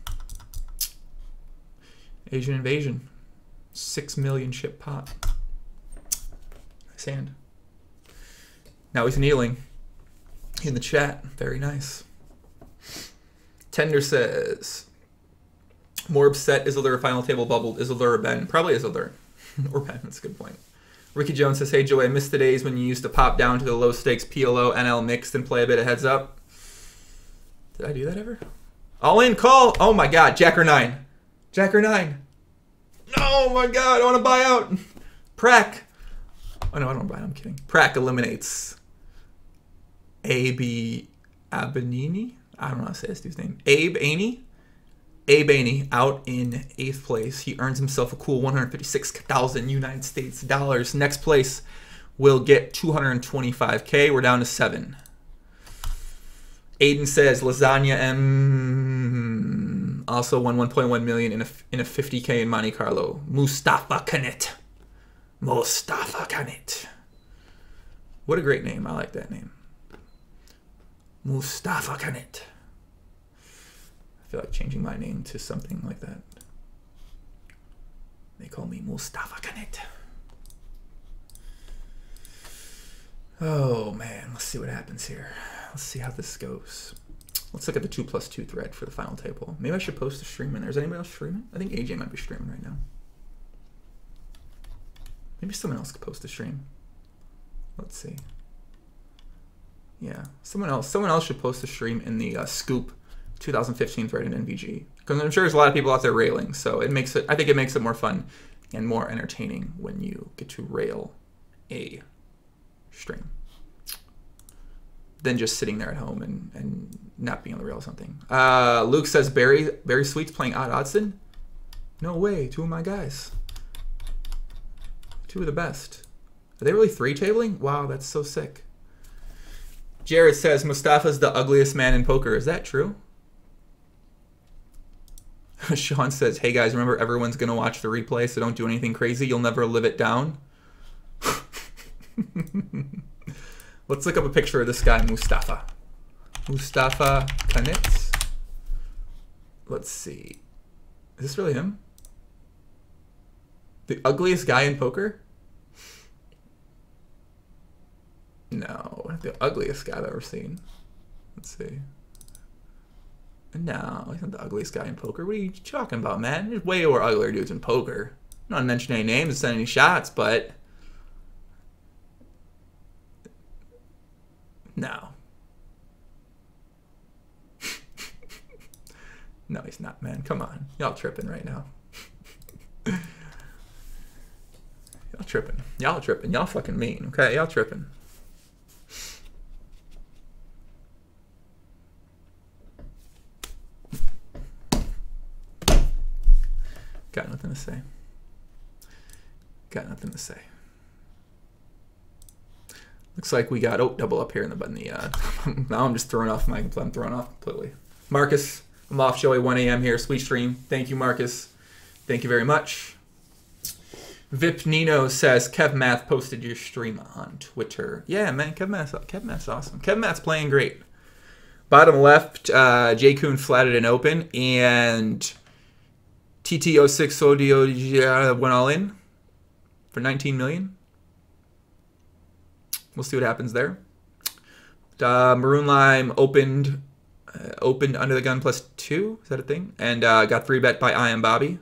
Asian invasion. Six million chip pot. Nice hand. Now he's kneeling in the chat. Very nice. Tender says, more upset, Isildur final table bubbled, Isildur or Ben? Probably Isildur. Or Ben, that's a good point. Ricky Jones says, hey Joey, I missed the days when you used to pop down to the low stakes P L O, N L mixed and play a bit of heads up. Did I do that ever? All in, call! Oh my God, Jack or nine. Jack or nine. Oh my God, I want to buy out. Prack. Oh no, I don't want to buy out, I'm kidding. Prack eliminates A B Abanini? I don't know how to say this dude's name. Abe Aney? Abe Aney out in eighth place. He earns himself a cool one hundred fifty-six thousand United States dollars. Next place will get two hundred twenty-five K. We're down to seven. Aiden says Lasagna M also won one point one million in a in a fifty K in Monte Carlo. Mustafa Kanit. Mustafa Kanit. What a great name. I like that name. Mustafa Kanit. I feel like changing my name to something like that. They call me Mustafa Kanit. Oh man, let's see what happens here. Let's see how this goes. Let's look at the two plus two thread for the final table. Maybe I should post a stream in there. Is anybody else streaming? I think A J might be streaming right now. Maybe someone else could post a stream. Let's see. Yeah, someone else. Someone else should post a stream in the uh, Scoop twenty fifteen thread in N V G, because I'm sure there's a lot of people out there railing. So it makes it. I think it makes it more fun and more entertaining when you get to rail a stream than just sitting there at home and, and not being on the rail or something. Uh, Luke says Barry Barry Sweet's playing Odd Odson. No way, two of my guys. Two of the best. Are they really three tabling? Wow, that's so sick. Jared says Mustafa's the ugliest man in poker. Is that true? Sean says, hey guys, remember everyone's going to watch the replay, so don't do anything crazy. You'll never live it down. Let's look up a picture of this guy, Mustafa. Mustafa Kanitz. Let's see. Is this really him? The ugliest guy in poker? No, the ugliest guy I've ever seen. Let's see. No, he's not the ugliest guy in poker. What are you talking about, man? There's way more uglier dudes in poker. I'm not mentioning any names and sending any shots, but no. No, he's not, man. Come on. Y'all tripping right now. Y'all tripping. Y'all tripping. Y'all fucking mean, okay? Y'all tripping. Got nothing to say. Got nothing to say. Looks like we got, oh, double up here in the button. The, uh, now I'm just throwing off my, I'm throwing off completely. Marcus, I'm off Joey, one A M here, sweet stream. Thank you, Marcus. Thank you very much. Vip Nino says, Kev Math posted your stream on Twitter. Yeah, man, Kev Math's, Kev Math's awesome. Kev Math's playing great. Bottom left, uh, Jay Kuhn flatted an open, and T T oh six Audio went all in for nineteen million. We'll see what happens there. Uh, Maroon Lime opened uh, opened under the gun plus two. Is that a thing? And uh, got three bet by I Am Bobby.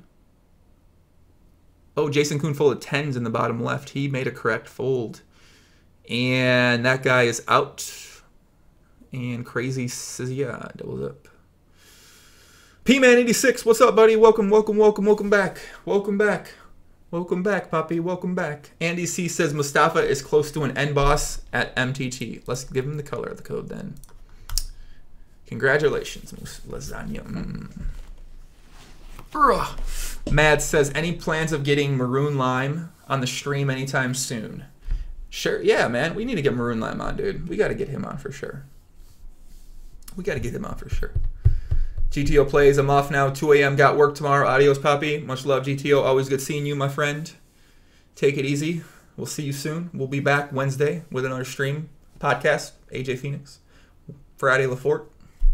Oh, Jason Kuhn folded tens in the bottom left. He made a correct fold. And that guy is out. And Crazy says, yeah, doubles up. P-Man eighty-six, what's up, buddy? Welcome, welcome, welcome, welcome back. Welcome back. Welcome back, Poppy. Welcome back. Andy C says Mustafa is close to an N boss at M T T. Let's give him the color of the code then. Congratulations, lasagna. Mm. Mad says, any plans of getting Maroon Lime on the stream anytime soon? Sure. Yeah, man. We need to get Maroon Lime on, dude. We got to get him on for sure. We got to get him on for sure. G T O plays. I'm off now. two A M Got work tomorrow. Adios, Poppy. Much love, G T O. Always good seeing you, my friend. Take it easy. We'll see you soon. We'll be back Wednesday with another stream podcast. A J Phoenix. Friday LaForte.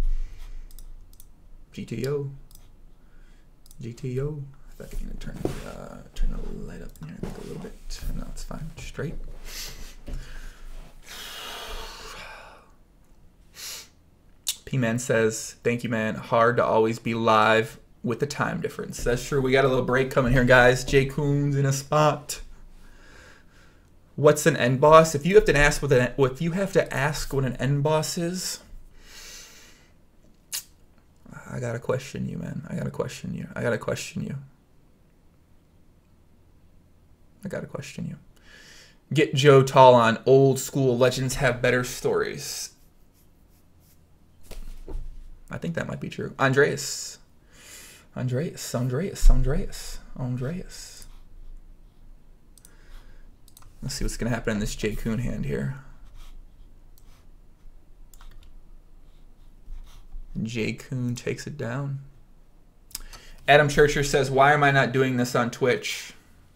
G T O. G T O. I think I'm going to turn, uh, turn the light up here a little bit. No, it's fine. Straight. P-Man says, thank you, man. Hard to always be live with the time difference. That's true. We got a little break coming here, guys. Jay Kuhn's in a spot. What's an N boss? If you have to ask what an, if you have to ask what an N boss is, I gotta question you, man. I gotta question you. I gotta question you. I gotta question you. Get Joe Tall on. Old school legends have better stories. I think that might be true. Andreas. Andreas. Andreas. Andreas. Andreas. Let's see what's going to happen in this Jay Kuhn hand here. Jay Kuhn takes it down. Adam Churcher says, why am I not doing this on Twitch?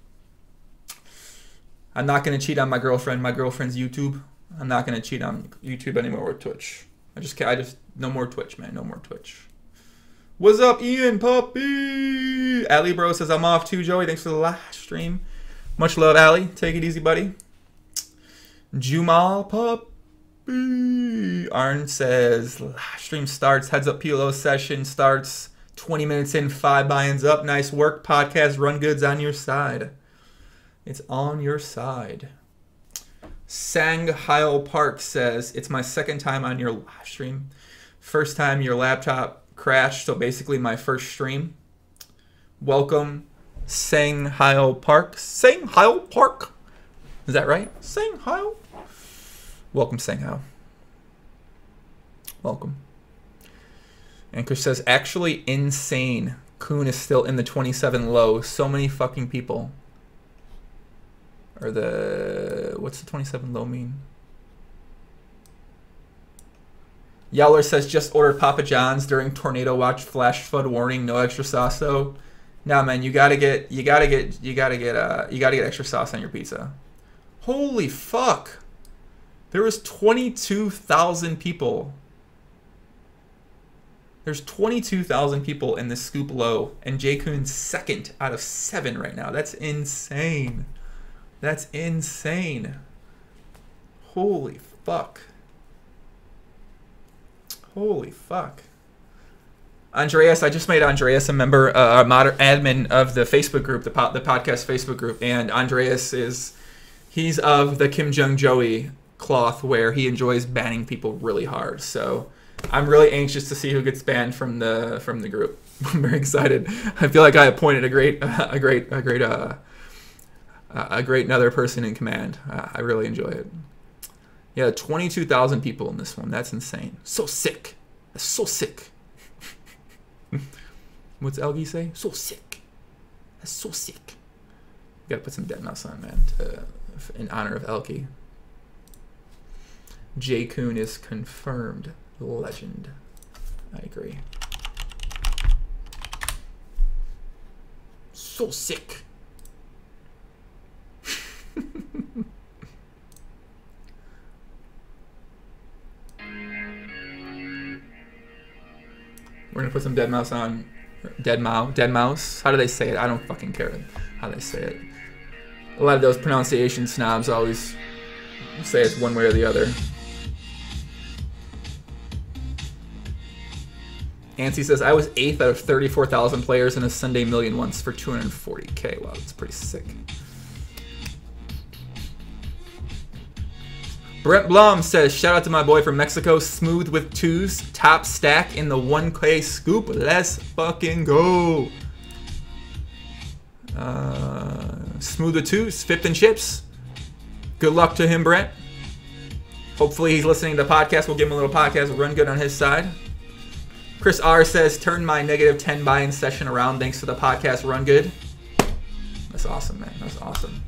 I'm not going to cheat on my girlfriend. My girlfriend's YouTube. I'm not going to cheat on YouTube anymore with Twitch. I just can't. I just, no more Twitch, man. No more Twitch. What's up, Ian Puppy? Ali Bro says, I'm off too, Joey. Thanks for the last stream. Much love, Ali. Take it easy, buddy. Jumal Pup. Arn says, stream starts, heads up P L O session starts, twenty minutes in, five buy-ins up. Nice work, podcast Run Good's on your side. It's on your side. Sang Hyle Park says, it's my second time on your live stream. First time your laptop crashed, so basically my first stream. Welcome, Sang Hyle Park. Sang Hyle Park. Is that right? Sang Hyle. Welcome, Sang Hyle. Welcome. And Chris says, actually insane. Kuhn is still in the twenty-seven low. So many fucking people. Or the... What's the twenty-seven low mean? Yowler says, just ordered Papa John's during tornado watch flash flood warning. No extra sauce though. Nah, man, you gotta get... You gotta get... You gotta get... Uh, you gotta get extra sauce on your pizza. Holy fuck. There was twenty-two thousand people. There's twenty-two thousand people in the scoop low, and Jay Kuhn's second out of seven right now. That's insane. That's insane. Holy fuck. Holy fuck. Andreas, I just made Andreas a member, uh, a moder admin of the Facebook group, the, po the podcast Facebook group, and Andreas is, he's of the Kim Jong-Joey cloth where he enjoys banning people really hard. So I'm really anxious to see who gets banned from the from the group. I'm very excited. I feel like I appointed a great a great a great uh a great another person in command. Uh, I really enjoy it. Yeah, twenty-two thousand people in this one. That's insane. So sick. That's so sick. What's Elgie say? So sick. That's so sick. Gotta put some dead mouse on, man, to, in honor of Elkie. Jay Kuhn is confirmed legend. I agree. So sick. We're gonna put some dead mouse on. Dead mouse. Dead mouse. How do they say it? I don't fucking care how they say it. A lot of those pronunciation snobs always say it's one way or the other. Nancy says, I was eighth out of thirty-four thousand players in a Sunday Million once for two hundred forty K. Wow, that's pretty sick. Brett Blum says, shout out to my boy from Mexico, Smooth with Twos, top stack in the one K scoop. Let's fucking go. Uh, Smooth with Twos, fifth in chips. Good luck to him, Brett. Hopefully he's listening to the podcast. We'll give him a little podcast Run Good on his side. Chris R says, turn my negative ten buy-in session around thanks to the podcast Run Good. That's awesome, man. That's awesome.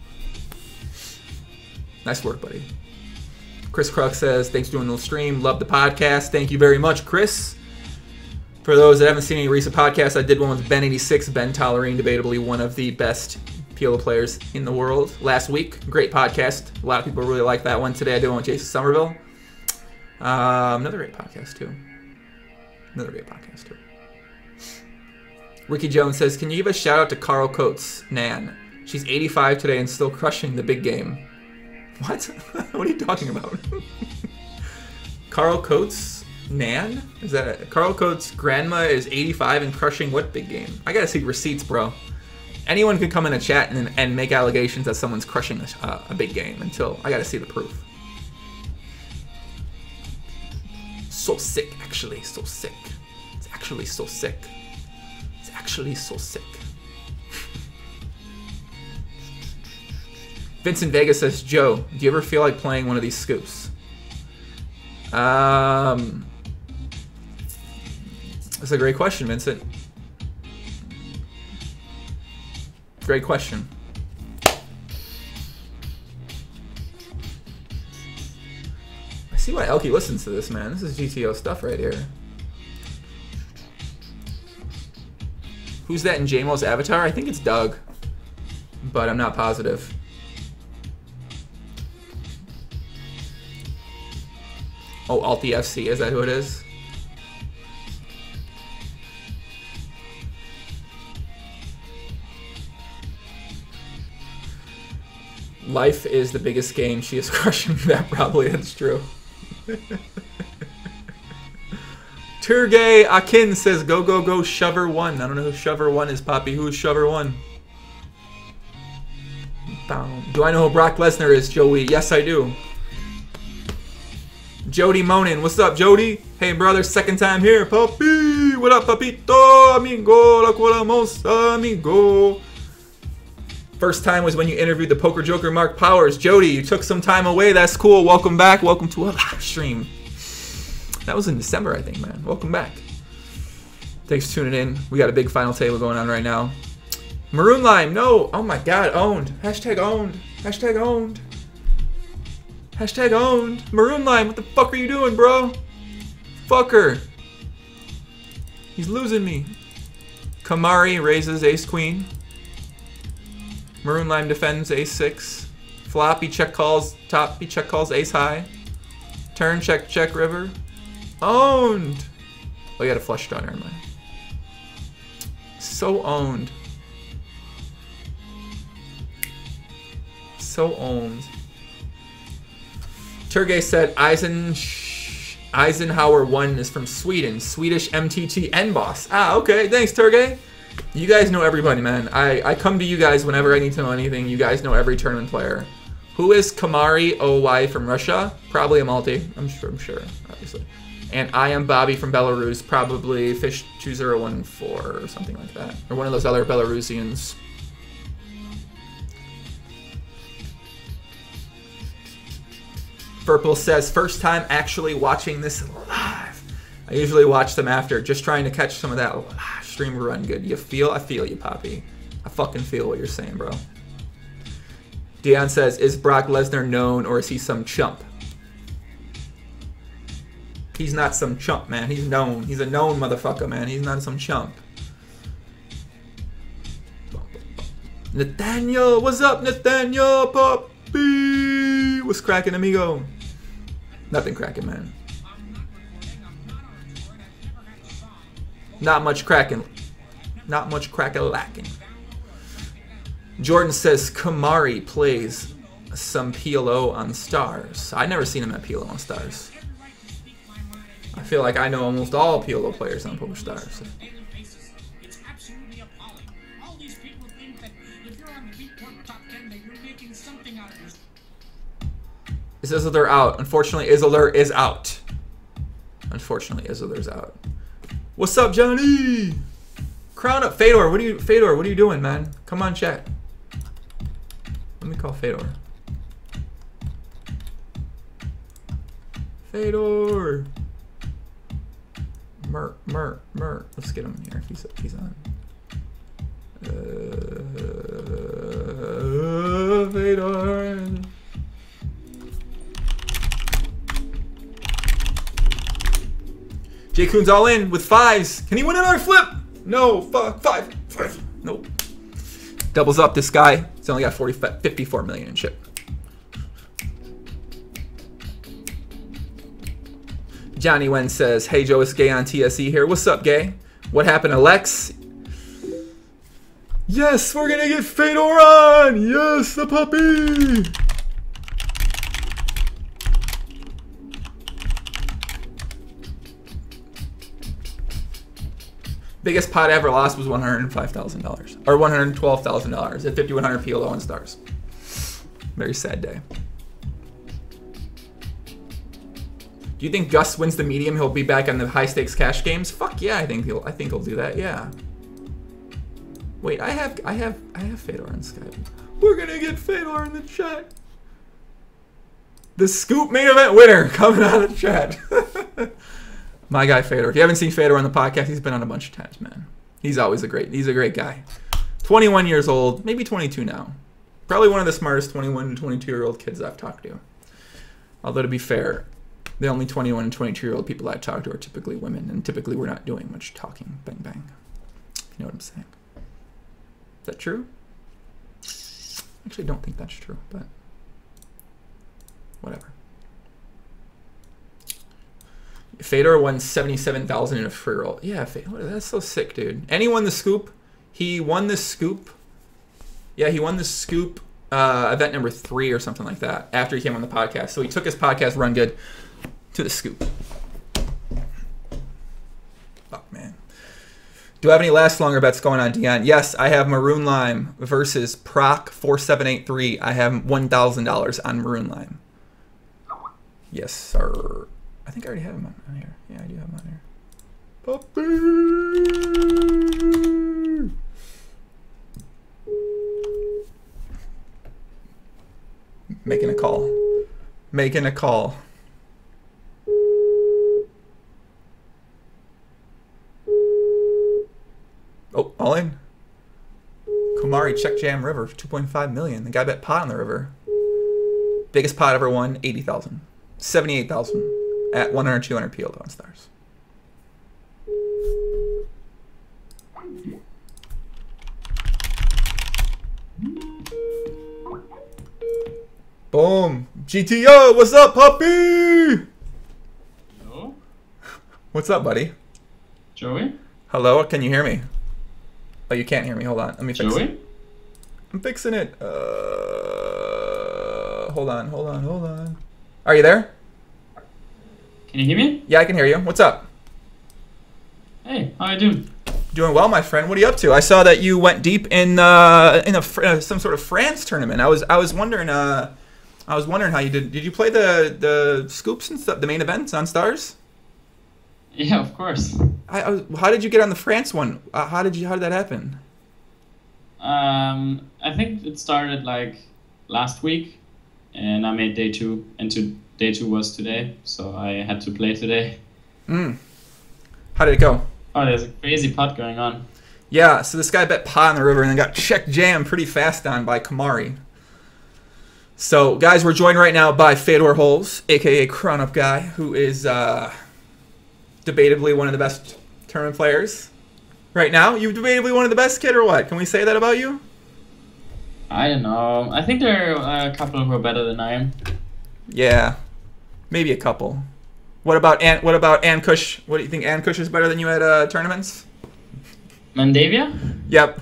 Nice work, buddy. Chris Kruk says, thanks for doing the stream. Love the podcast. Thank you very much, Chris. For those that haven't seen any recent podcasts, I did one with Ben eighty-six, Ben Tollerine, debatably one of the best P L O players in the world last week. Great podcast. A lot of people really like that one. Today I did one with Jason Somerville. Um, another great podcast, too. Another great podcast, too. Ricky Jones says, can you give a shout out to Carl Coates, Nan? She's eighty-five today and still crushing the big game. What? What are you talking about? Carl Coates, Nan? Is that it? Carl Coates' grandma is eighty-five and crushing what big game? I gotta see receipts, bro. Anyone can come in a chat and, and make allegations that someone's crushing a, uh, a big game until I gotta see the proof. So sick, actually, so sick. It's actually so sick. It's actually so sick. Vincent Vega says, Joe, do you ever feel like playing one of these scoops? Um, that's a great question, Vincent. Great question. I see why Elkie listens to this, man. This is G T O stuff right here. Who's that in J Mo's avatar? I think it's Doug, but I'm not positive. Oh, Alt E F C, is that who it is? Life is the biggest game. She is crushing that, probably. That's true. Turgay Akin says, go, go, go, Shover one. I don't know who Shover one is, Poppy. Who's Shover one? Do I know who Brock Lesnar is, Joey? Yes, I do. Jody Monin. What's up, Jody? Hey, brother. Second time here. Papi. What up, papito? Amigo. La colamos, amigo. First time was when you interviewed the Poker Joker Mark Powers. Jody, you took some time away. That's cool. Welcome back. Welcome to a live stream. That was in December, I think, man. Welcome back. Thanks for tuning in. We got a big final table going on right now. Maroon Lime, no. Oh my god, owned. Hashtag owned. Hashtag owned. Hashtag owned. Maroon Lime, what the fuck are you doing, bro? Fucker. He's losing me. Kamari raises ace queen. Maroon Lime defends ace six. Flop, he check calls top, he check calls ace high. Turn, check, check, river. Owned. Oh, you had a flush draw, never mind. So owned. So owned. Turgay said Eisen Eisenhower one is from Sweden. Swedish M T T N boss. Ah, okay. Thanks, Turgay. You guys know everybody, man. I, I come to you guys whenever I need to know anything. You guys know every tournament player. Who is Kamari O Y from Russia? Probably a multi. I'm sure, I'm sure, obviously. And I am Bobby from Belarus. Probably Fish two zero one four or something like that. Or one of those other Belarusians. Purple says, first time actually watching this live. I usually watch them after, just trying to catch some of that live stream run good. You feel? I feel you, Poppy. I fucking feel what you're saying, bro. Dion says, is Brock Lesnar known or is he some chump? He's not some chump, man. He's known. He's a known motherfucker, man. He's not some chump. Nathaniel, what's up, Nathaniel? Poppy, what's cracking, amigo? Nothing cracking, man. Not much cracking. Not much crack-a-lacking. Jordan says Kamari plays some P L O on Stars. I never seen him at P L O on Stars. I feel like I know almost all P L O players on Poker Stars. Is Isildur out? Unfortunately, Isildur is out. Unfortunately, Isildur's out. What's up, Johnny? Crown up, Fedor. What are you, Fedor? What are you doing, man? Come on, chat. Let me call Fedor. Fedor. Mer, mer, mer. Let's get him here. He's he's on. Uh, Fedor. J Kuhn's all in with fives. Can he win another flip? No, fuck, five, five. Nope. Doubles up this guy. He's only got forty, fifty-four million in chip. Johnny Wen says, hey Joe, it's Gay on T S E here. What's up, Gay? What happened to Lex? Yes, we're gonna get Fedor on. Yes, the puppy. Biggest pot I ever lost was one hundred five thousand dollars. Or one hundred twelve thousand dollars at fifty-one hundred P L O on Stars. Very sad day. Do you think Gus wins the medium? He'll be back on the high stakes cash games? Fuck yeah, I think he'll I think he'll do that, yeah. Wait, I have I have I have Fedor on Skype. We're gonna get Fedor in the chat. The Scoop main event winner coming out of the chat. My guy Fedor. If you haven't seen Fedor on the podcast, he's been on a bunch of times, man. He's always a great, he's a great guy. twenty-one years old, maybe twenty-two now. Probably one of the smartest twenty-one to twenty-two year old kids I've talked to. Although to be fair, the only twenty-one and twenty-two year old people I talk to are typically women, and typically we're not doing much talking. Bang, bang. You know what I'm saying? Is that true? Actually, I don't think that's true, but whatever. Fedor won seventy-seven thousand in a free roll. Yeah, Fedor, that's so sick, dude. And he won the Scoop. He won the Scoop. Yeah, he won the Scoop uh, event number three or something like that after he came on the podcast. So he took his podcast run good to the scoop. Fuck, man. Do I have any last longer bets going on, Dion? Yes, I have Maroon Lime versus Proc four seven eight three. I have one thousand dollars on Maroon Lime. Yes, sir. I think I already have him on here. Yeah, I do have him on here. Puppy! Making a call. Making a call. Oh, all in. Kumari check jam river for two point five million. The guy bet pot on the river. Biggest pot ever won, eighty thousand. seventy-eight thousand at one hundred, two hundred P L on stars. Boom. G T O, what's up, puppy? Hello? What's up, buddy? Joey? Hello, can you hear me? Oh, you can't hear me. Hold on. Let me fix Joey? it. I'm fixing it. Uh, hold on, hold on, hold on. Are you there? Can you hear me? Yeah, I can hear you. What's up? Hey, how are you doing? Doing well, my friend. What are you up to? I saw that you went deep in uh, in a uh, some sort of France tournament. I was I was wondering uh, I was wondering how you did. Did you play the the scoops and stuff, the main events on Stars? Yeah, of course. I, I was, how did you get on the France one? Uh, how did you? How did that happen? Um, I think it started like last week, and I made day two, and to, day two was today, so I had to play today. Mm. How did it go? Oh, there's a crazy pot going on. Yeah, so this guy bet pot on the river and then got check jammed pretty fast on by Kamari. So, guys, we're joined right now by Fedor Holes, aka CrownUpGuy, who is uh, debatably one of the best tournament players right now. You debatably one of the best, kid, or what? Can we say that about you? I don't know. I think there are a couple who are better than I am. Yeah, maybe a couple. What about An? What about Ann Kush? What do you think? Ann Kush is better than you at uh, tournaments? Mandavia? Yep.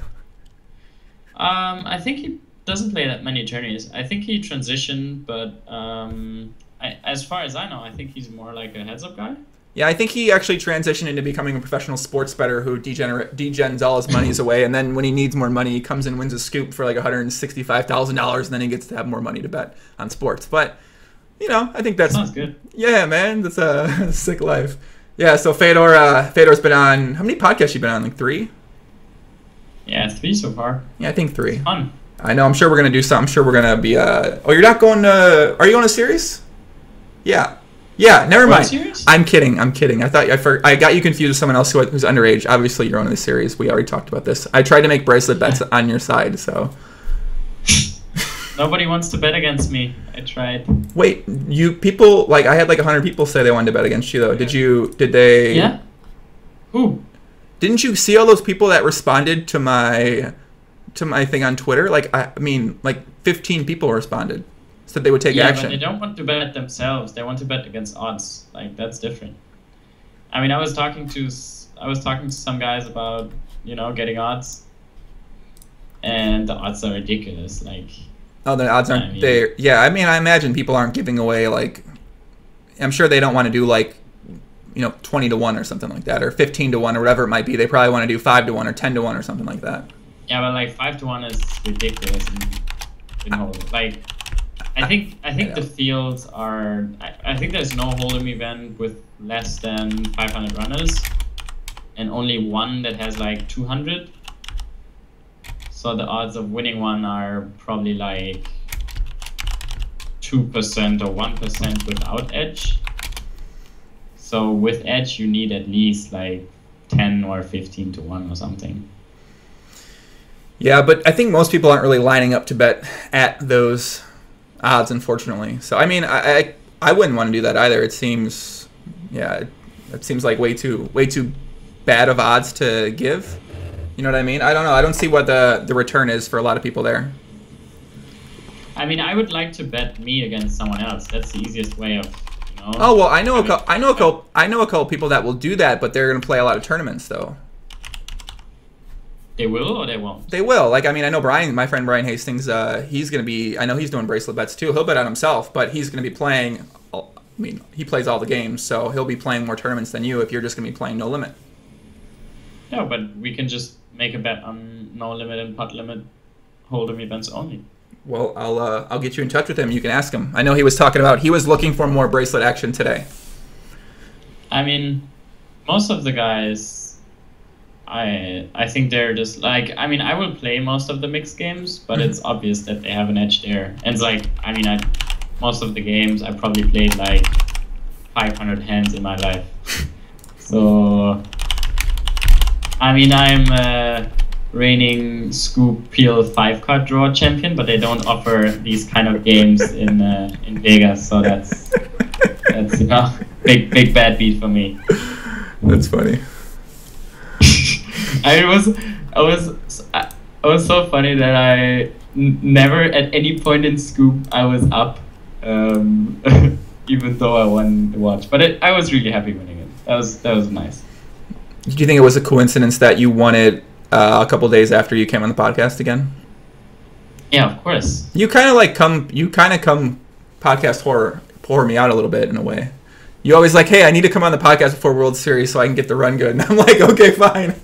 Um, I think he doesn't play that many tourneys. I think he transitioned, but um, I, as far as I know, I think he's more like a heads-up guy. Yeah, I think he actually transitioned into becoming a professional sports bettor who degenerate, degens all his monies away, and then when he needs more money, he comes and wins a scoop for like one hundred sixty-five thousand dollars, and then he gets to have more money to bet on sports. But, you know, I think that's... Sounds good. Yeah, man, that's a sick life. Yeah, so Fedor, uh, Fedor's been on... How many podcasts you been on? Like three? Yeah, three so far. Yeah, I think three. Fun. I know, I'm sure we're going to do something. I'm sure we're going to be... Uh... Oh, you're not going to... Are you going to series? Yeah. Yeah, never mind. Series? I'm kidding. I'm kidding. I thought I, for, I got you confused with someone else who, who's underage. Obviously, you're on the series. We already talked about this. I tried to make bracelet bets on your side, so... Nobody wants to bet against me. I tried. Wait, you people... Like, I had like one hundred people say they wanted to bet against you, though. Did you... Did they... Yeah? Who? Didn't you see all those people that responded to my to my thing on Twitter? Like, I, I mean, like fifteen people responded. Said they would take yeah, action. But they don't want to bet themselves. They want to bet against odds. Like, that's different. I mean, I was talking to I was talking to some guys about, you know, getting odds, and the odds are ridiculous. Like, oh, the odds aren't I mean, there. Yeah, I mean, I imagine people aren't giving away like. I'm sure they don't want to do like, you know, twenty to one or something like that, or fifteen to one or whatever it might be. They probably want to do five to one or ten to one or something like that. Yeah, but like five to one is ridiculous. And, you know, like. I think I think I the fields are. I, I think there's no hold'em event with less than five hundred runners, and only one that has like two hundred. So the odds of winning one are probably like two percent or one percent without edge. So with edge, you need at least like ten or fifteen to one or something. Yeah, but I think most people aren't really lining up to bet at those odds, unfortunately. So I mean, I I, I wouldn't want to do that either. It seems, yeah, it, it seems like way too way too bad of odds to give. You know what I mean? I don't know. I don't see what the the return is for a lot of people there. I mean, I would like to bet me against someone else. That's the easiest way of, you know. Oh well, I know I a mean, couple, I know a couple I know a couple people that will do that, but they're going to play a lot of tournaments though. They will or they won't? They will. Like, I mean, I know Brian, my friend Brian Hastings, uh, he's going to be, I know he's doing bracelet bets too. He'll bet on himself, but he's going to be playing I mean, he plays all the games, so he'll be playing more tournaments than you if you're just going to be playing No Limit. No, but we can just make a bet on No Limit and Pot Limit Hold'em events only. Well, I'll uh, I'll get you in touch with him. You can ask him. I know he was talking about, he was looking for more bracelet action today. I mean, most of the guys, I I think they're just like, I mean, I will play most of the mixed games, but it's obvious that they have an edge there. And it's like, I mean, I most of the games I probably played like five hundred hands in my life. So, I mean, I'm a reigning Scoop Peel five card draw champion, but they don't offer these kind of games in uh, in Vegas. So that's that's you know big big bad beat for me. That's funny. I was I was I was so funny that I n- never at any point in Scoop I was up. Um, even though I won the watch, but it, I was really happy winning it. That was that was nice. Do you think it was a coincidence that you won it uh, a couple days after you came on the podcast again? Yeah, of course. You kind of like come, you kind of come podcast horror, pour me out a little bit in a way. You always like, hey, I need to come on the podcast before World Series so I can get the run good. And I'm like, okay, fine.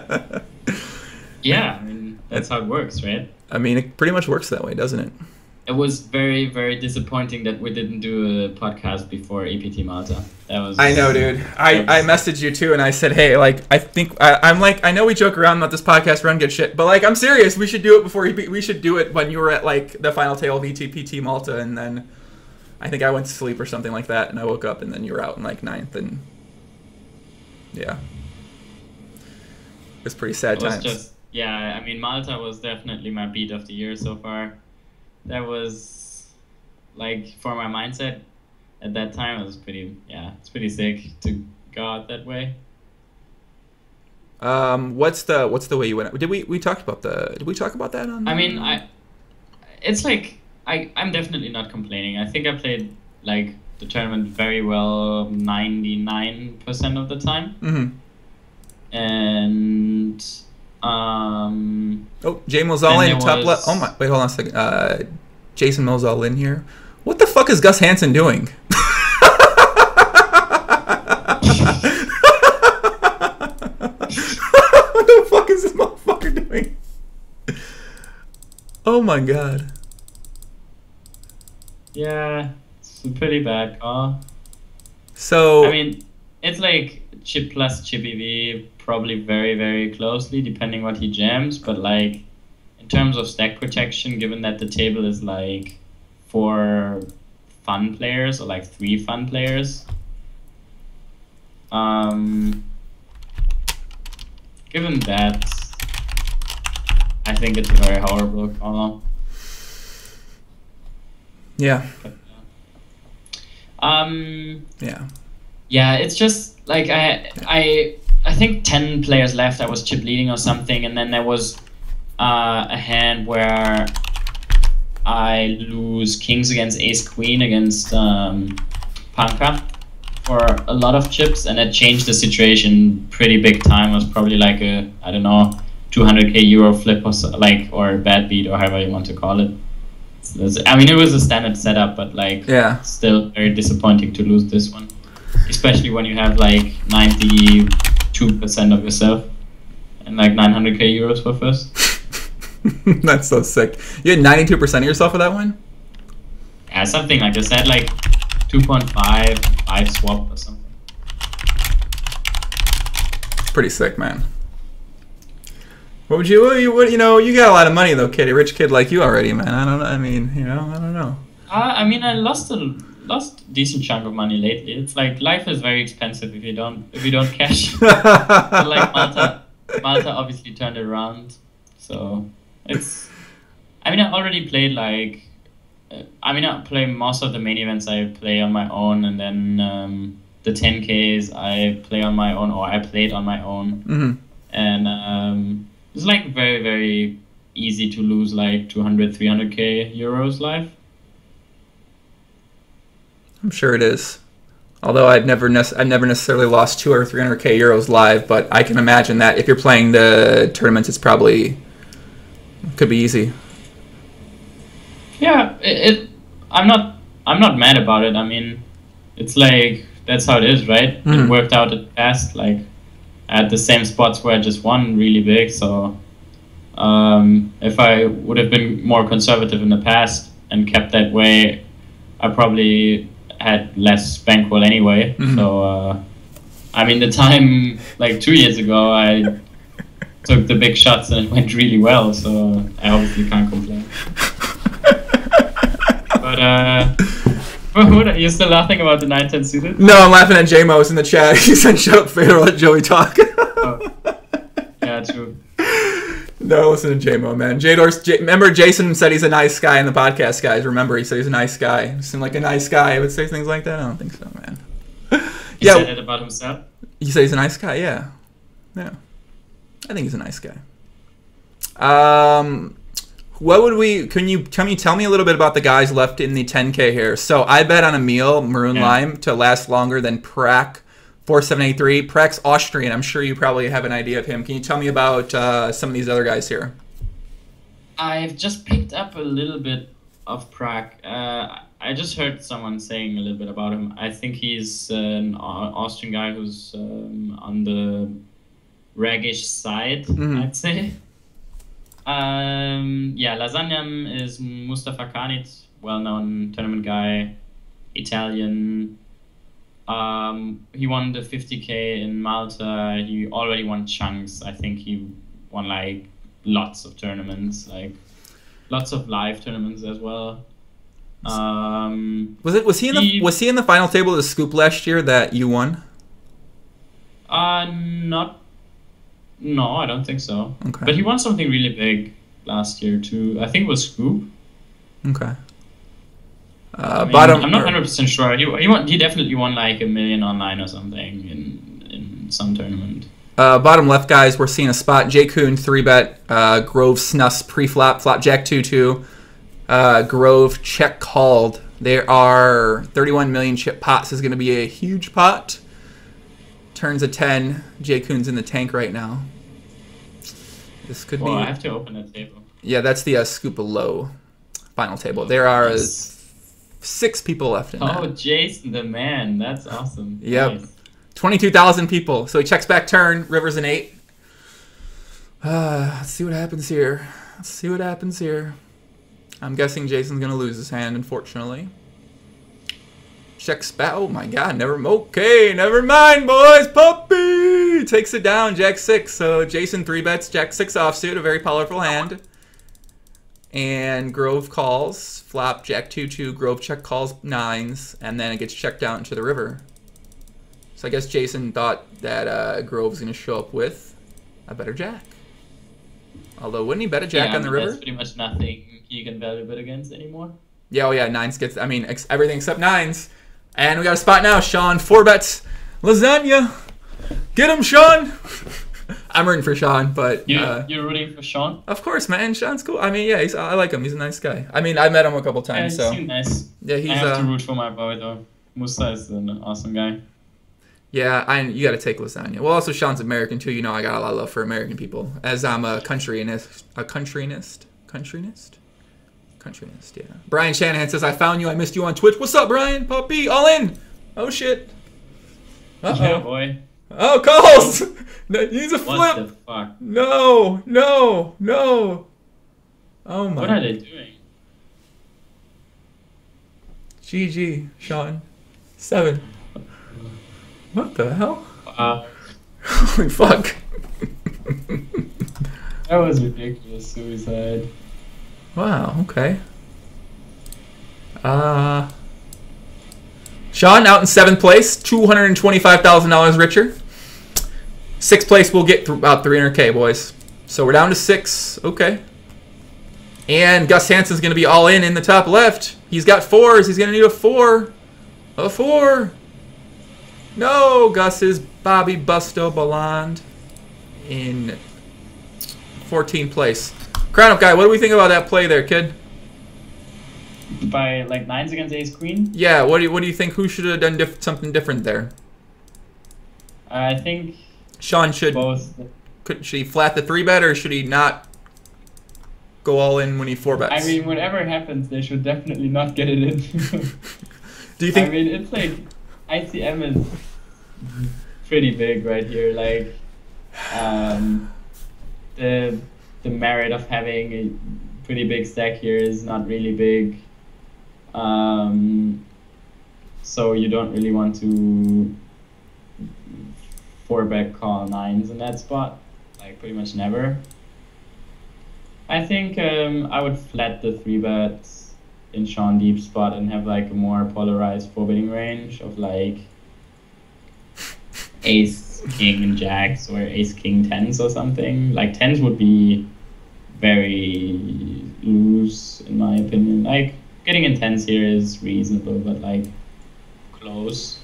Yeah, I mean that's how it works, right? I mean, it pretty much works that way, doesn't it? It was very, very disappointing that we didn't do a podcast before A P T Malta. That was. I know, dude. I, I messaged you too, and I said, hey, like, I think I, I'm like, I know we joke around about this podcast run good shit, but like, I'm serious. We should do it before we should do it when you were at like the final tail of E T P T Malta, and then I think I went to sleep or something like that, and I woke up, and then you were out in like ninth, and yeah, it was pretty sad it was times. Just, yeah, I mean, Malta was definitely my beat of the year so far. That was, like, for my mindset at that time, it was pretty, yeah, it's pretty sick to go out that way. Um, what's the what's the way you went out? Did we we talked about the did we talk about that on? I mean, I, it's like I I'm definitely not complaining. I think I played like the tournament very well ninety-nine percent of the time. Mm-hmm. And um. Oh, Jay Mozal in top left. Oh my! Wait, hold on a second. Uh, Jason Mozal in here. What the fuck is Gus Hansen doing? What the fuck is this motherfucker doing? Oh my god. Yeah, it's a pretty bad call. So I mean, it's like chip plus chip E V, probably very very closely depending what he jams, but like in terms of stack protection, given that the table is like four fun players or like three fun players, um, given that, I think it's a very horrible call. yeah, But, uh, um, yeah. yeah, it's just like I, I, I think ten players left. I was chip leading or something, and then there was uh, a hand where I lose kings against ace queen against um, Panka for a lot of chips, and it changed the situation pretty big time. It was probably like a I don't know two hundred k euro flip or so, like or bad beat or however you want to call it. I mean, it was a standard setup, but like Yeah. still very disappointing to lose this one, especially when you have like ninety-two percent of yourself and like nine hundred k euros for first. That's so sick. You had ninety-two percent of yourself for that one? Yeah, something like this. I had like two point five, five swap or something. Pretty sick, man. What would you, what you, what, you know, you got a lot of money though, kid. A rich kid like you already, man. I don't know. I mean, you know, I don't know. Uh, I mean, I lost a lost a decent chunk of money lately. It's like life is very expensive if you don't if you don't cash. But like Malta, Malta obviously turned it around. So it's. I mean, I already played like. Uh, I mean, I play most of the main events. I play on my own, and then um, the ten Ks I play on my own, or I played on my own, Mm-hmm. and um, it's like very very easy to lose like two hundred, three hundred k euros live. I'm sure it is. Although I've never nec- I've never necessarily lost two or three hundred k euros live, but I can imagine that if you're playing the tournaments, it's probably could be easy. Yeah, it, it. I'm not. I'm not mad about it. I mean, it's like that's how it is, right? Mm. It worked out at best. Like at the same spots where I just won really big. So um, if I would have been more conservative in the past and kept that way, I probably had less bankroll anyway. Mm-hmm. So uh, I mean, the time like two years ago, I took the big shots and it went really well. So I obviously can't complain. But uh, what, are you still laughing about the nine ten suited? No, I'm laughing at J-Mos in the chat. He said, "Shut up, Fader, let Joey talk." Oh. Yeah, true. No, listen to J-Mo, man. J-Dors, J- remember Jason said he's a nice guy in the podcast, guys. Remember, he said he's a nice guy. He seemed like a nice guy. I would say things like that. I don't think so, man. He yeah. said it about himself? You say he's a nice guy? Yeah. Yeah. I think he's a nice guy. Um, what would we... Can you, can you tell me a little bit about the guys left in the ten K here? So I bet on Emil Maroon yeah. Lime to last longer than Prak four seven eight three. Prak's Austrian. I'm sure you probably have an idea of him. Can you tell me about uh, some of these other guys here? I've just picked up a little bit of Prak. Uh, I just heard someone saying a little bit about him. I think he's an Austrian guy who's um, on the raggish side, mm-hmm. I'd say. Um, yeah, Lasagnem is Mustafa Kanit, well-known tournament guy, Italian. Um, he won the fifty K in Malta. He already won chunks. I think he won like lots of tournaments, like lots of live tournaments as well. Um, was it? Was he in the? He, was he in the final table of the Scoop last year that you won? Uh, not. No, I don't think so. Okay. But he won something really big last year too. I think it was Scoop. Okay. Uh, I mean, bottom. I'm not hundred percent sure. He he won. He definitely won like a million online or something in in some tournament. Uh, bottom left, guys, we're seeing a spot. J Kuhn three bet. Uh, Grove Snus pre-flop. Flop Jack two two. Uh, Grove check called. There are thirty-one million chip pots. This is going to be a huge pot. Turns a ten. J Kuhn's in the tank right now. This could well, be. I have to open that table. Yeah, that's the uh, Scoop Low final table. There are yes. six people left in Oh, that. Jason, the man. That's awesome. Yep. Nice. twenty-two thousand people. So he checks back turn. River's an eight. Uh, let's see what happens here. Let's see what happens here. I'm guessing Jason's going to lose his hand, unfortunately. Checks back. Oh, my God. Never. Okay, never mind, boys. Puppy takes it down. Jack six. So Jason three bets. Jack six offsuit. A very powerful hand. And Grove calls. Flop Jack two two. Grove check calls nines. And then it gets checked out into the river. So I guess Jason thought that uh, Grove's going to show up with a better Jack. Although, wouldn't he bet a Jack yeah, on the I mean, river? That's pretty much nothing you can value bet against anymore. Yeah, oh yeah, nines gets, I mean, ex everything except nines. And we got a spot now. Sean, four bets. Lasagna. Get him, Sean. I'm rooting for Sean, but... You, uh, you're rooting for Sean? Of course, man. Sean's cool. I mean, yeah, he's, I like him. He's a nice guy. I mean, I met him a couple times, yeah, so... He's nice. Yeah, he's... I have uh, to root for my boy, though. Musa is an awesome guy. Yeah, I, you got to take Lasagna. Well, also, Sean's American, too. You know, I got a lot of love for American people. As I'm a countryinist. A countryinist? Countryinist? Countryinist, yeah. Brian Shanahan says, I found you. I missed you on Twitch. What's up, Brian? Puppy, all in. Oh, shit. Uh-oh. Yeah, boy. Oh, calls. He's a flip. What the fuck? No, no, no. Oh, my. What are they doing? G G, Sean. Seven. What the hell? Wow. Holy fuck. That was ridiculous suicide. Wow, okay. Uh, Sean out in seventh place, two hundred twenty-five thousand dollars richer. Sixth place will get th about three hundred K, boys. So we're down to six. Okay. And Gus Hansen's going to be all in in the top left. He's got fours. He's going to need a four. A four. No, Gus is Bobby Busto Balland in fourteenth place. Crown Up Guy, what do we think about that play there, kid? By like nines against ace queen? Yeah, what do you, what do you think? Who should have done diff something different there? I think Sean should both. Could, should he flat the three bet or should he not go all in when he four bets? I mean, whatever happens, they should definitely not get it in. Do you think? I mean, it's like I C M is pretty big right here. Like, um, the the merit of having a pretty big stack here is not really big. Um, so you don't really want to four bet call nines in that spot, like pretty much never. I think um, I would flat the three bets in Sean Deep's spot and have like a more polarized four betting range of like ace, king, and jacks, or ace, king, tens or something. Like tens would be very loose in my opinion. Like getting in tens here is reasonable, but like close.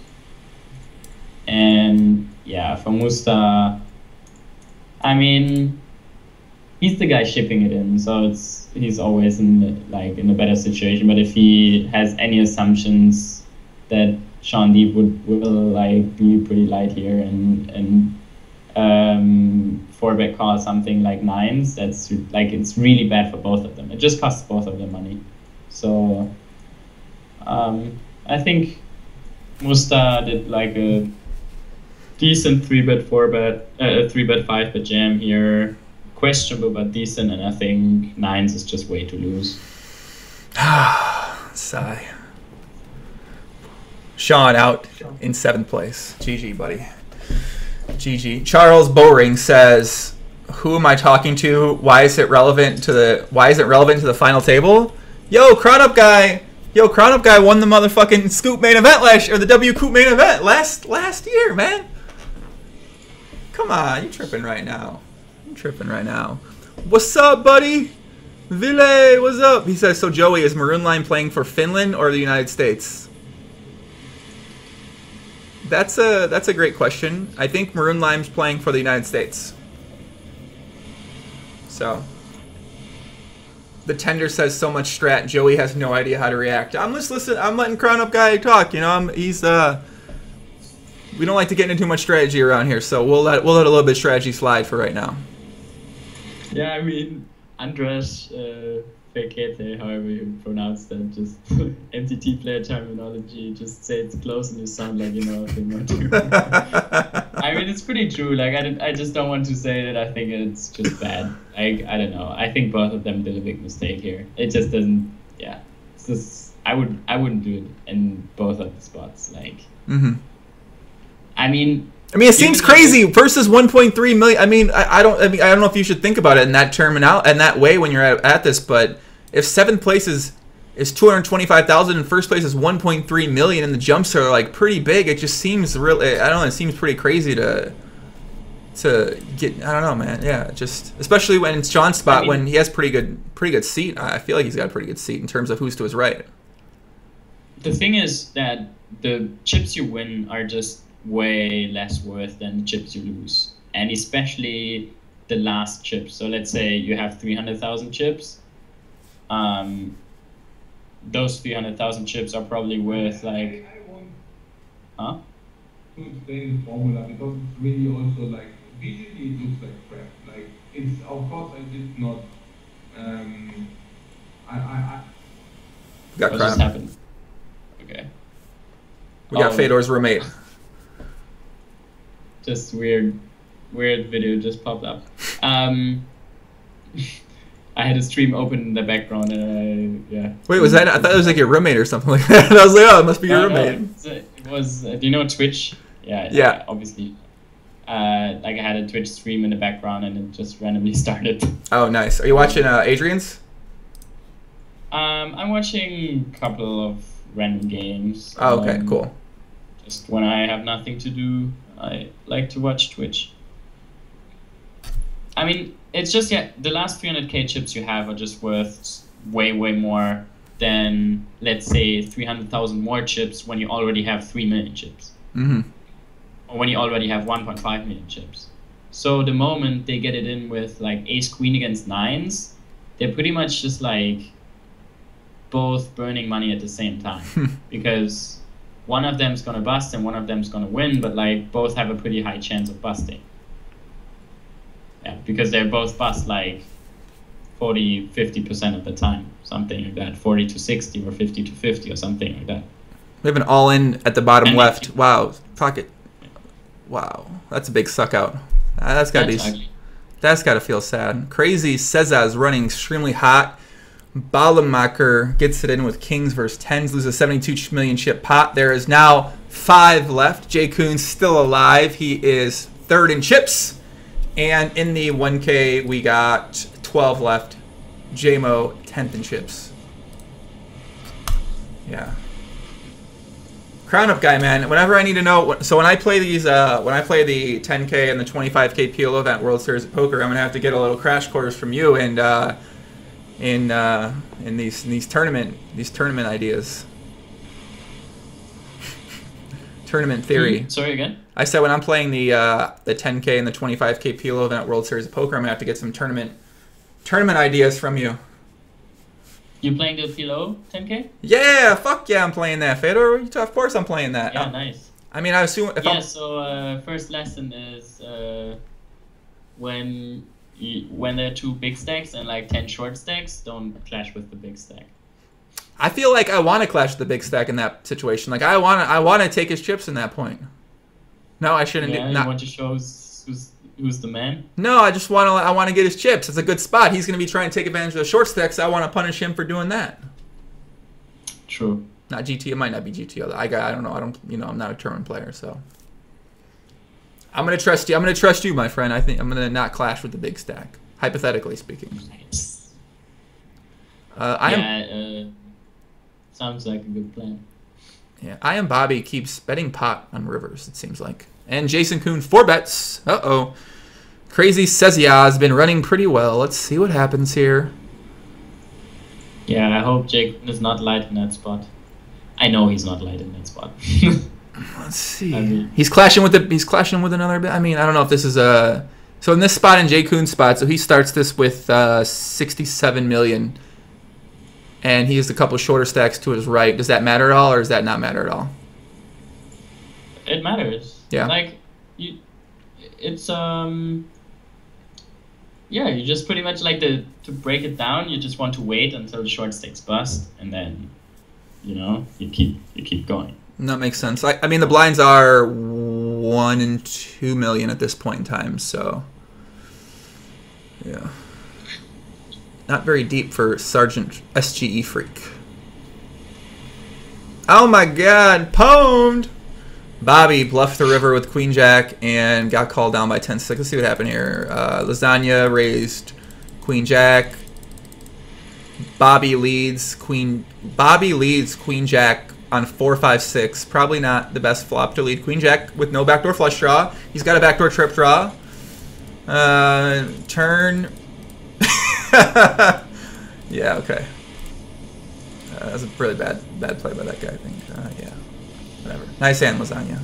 And yeah, for Musta, I mean, he's the guy shipping it in, so it's he's always in the, like in a better situation. But if he has any assumptions that Sean Deep would will like be pretty light here and and um, four bet call something like nines, that's like it's really bad for both of them. It just costs both of them money. So um, I think Musta did like a decent three bet, four bet, uh, three bet, five bet jam here. Questionable but decent, and I think nines is just way too loose. Sigh. Sean out in seventh place. G G, buddy. G G. Charles Bowring says, "Who am I talking to? Why is it relevant to the? Why is it relevant to the final table? Yo, CrownUpGuy. Yo, CrownUpGuy won the motherfucking Scoop main event last, or the W Coop main event last last year, man. Come on, you tripping right now? I'm tripping right now. What's up, buddy? Ville, what's up?" He says, "So Joey, is Maroon Line playing for Finland or the United States?" That's a that's a great question. I think Maroon Lime's playing for the United States. So the tender says so much strat. Joey has no idea how to react. I'm just listening. I'm letting CrownUpGuy talk. You know, I'm, he's uh. We don't like to get into too much strategy around here, so we'll let we'll let a little bit of strategy slide for right now. Yeah, I mean, Andres uh, Fekete, however you pronounce that, just M T T player terminology, just say it's close and you sound like you know a thing or two. I mean, it's pretty true. Like, I, did, I just don't want to say that I think it's just bad. Like, I don't know. I think both of them did a big mistake here. It just doesn't, yeah. It's just, I, would, I wouldn't do it in both of the spots. Like, mm-hmm. I mean, I mean, it seems crazy versus one point three million. I mean, I, I don't, I mean, I don't know if you should think about it in that term and out in that way when you're at, at this. But if seventh place is is two hundred twenty-five thousand and first place is one point three million, and the jumps are like pretty big, it just seems really. I don't know. It seems pretty crazy to to get. I don't know, man. Yeah, just especially when it's Sean's spot, I mean, when he has pretty good pretty good seat. I feel like he's got a pretty good seat in terms of who's to his right. The thing is that the chips you win are just way less worth than the chips you lose, and especially the last chips. So let's say you have three hundred thousand chips, um those three hundred thousand chips are probably worth like huh to explain the formula, because it's really also like visually it looks like crap. Like, it's, of course I did not um I I, I got what just happened? Okay, we got oh. Fedor's roommate. Just weird, weird video just popped up. Um, I had a stream open in the background, and I, yeah. Wait, was that? I thought it was like your roommate or something like that. I was like, oh, it must be your uh, roommate. No, it was. Uh, do you know Twitch? Yeah. Yeah. Obviously. Uh, like I had a Twitch stream in the background, and it just randomly started. Oh, nice. Are you watching uh, Adrian's? Um, I'm watching a couple of random games. Oh, okay, um, cool. Just when I have nothing to do, I like to watch Twitch. I mean, it's just, yeah, the last three hundred K chips you have are just worth way, way more than, let's say, three hundred thousand more chips when you already have three million chips. Mm-hmm. Or when you already have one point five million chips. So the moment they get it in with, like, ace-queen against nines, they're pretty much just, like, both burning money at the same time. Because one of them's going to bust and one of them's going to win, but, like, both have a pretty high chance of busting. Yeah, because they're both bust like forty, fifty percent of the time, something like that, forty to sixty or fifty to fifty or something like that. We have an all-in at the bottom And left. Wow, pocket. Wow, that's a big suck out. Uh, that's gotta That's be. ugly. That's gotta feel sad. Crazy Cesar is running extremely hot. Balamacher gets it in with kings versus tens. Loses a seventy-two million chip pot. There is now five left. Jay Kuhn's still alive. He is third in chips. And in the one K, we got twelve left. J-Mo, tenth in chips. Yeah. Crown Up Guy, man. Whenever I need to know, so when I play these, uh, when I play the ten K and the twenty-five K P L O event World Series of Poker, I'm gonna have to get a little crash course from you and uh, in uh, in these in these tournament these tournament ideas, tournament theory. Mm, sorry again. I said when I'm playing the uh, the ten K and the twenty-five K P L O event World Series of Poker, I'm gonna have to get some tournament tournament ideas from you. You playing the P L O ten K? Yeah, fuck yeah, I'm playing that. Fedor, of course I'm playing that. Yeah, I'm, nice. I mean, I assume if Yeah, I'm... so uh, first lesson is uh, when you, when there are two big stacks and like ten short stacks, don't clash with the big stack. I feel like I want to clash the big stack in that situation. Like I want to, I want to take his chips in that point. No, I shouldn't. Yeah, do, you not, want to show who's who's, who's the man. No, I just want to. I want to get his chips. It's a good spot. He's going to be trying to take advantage of the short stacks. I want to punish him for doing that. True. Not G T. It might not be G T. I got. I don't know. I don't. You know, I'm not a tournament player, so I'm gonna trust you. I'm gonna trust you, my friend. I think I'm gonna not clash with the big stack, hypothetically speaking. Nice. Uh, I am. Yeah, uh, sounds like a good plan. Yeah, I am Bobby keeps betting pot on rivers, it seems like. And Jason Kuhn, four bets. Uh-oh. Crazy Sezia has been running pretty well. Let's see what happens here. Yeah, I hope Jake is not light in that spot. I know he's not light in that spot. Let's see. I mean, he's clashing with the he's clashing with another bet. I mean, I don't know if this is a so in this spot in Jay Kuhn's spot, so he starts this with uh, sixty-seven million. And he has a couple shorter stacks to his right. Does that matter at all, or does that not matter at all? it matters. Yeah. Like, you, it's um. Yeah, you just pretty much like the to break it down. You just want to wait until the short stakes bust, and then, you know, you keep you keep going. That makes sense. I, I mean, the blinds are one and two million at this point in time, so yeah. Not very deep for Sergeant S G E Freak. Oh my god, pwned! Bobby bluffed the river with Queen Jack and got called down by ten six. Let's see what happened here. Uh, Lasagna raised Queen Jack. Bobby leads Queen. Bobby leads Queen Jack on four five six. Probably not the best flop to lead Queen Jack with no backdoor flush draw. He's got a backdoor trip draw. Uh, turn. Yeah, okay. Uh, that was a really bad bad play by that guy, I think. Uh, yeah, whatever. Nice hand, Lasagna.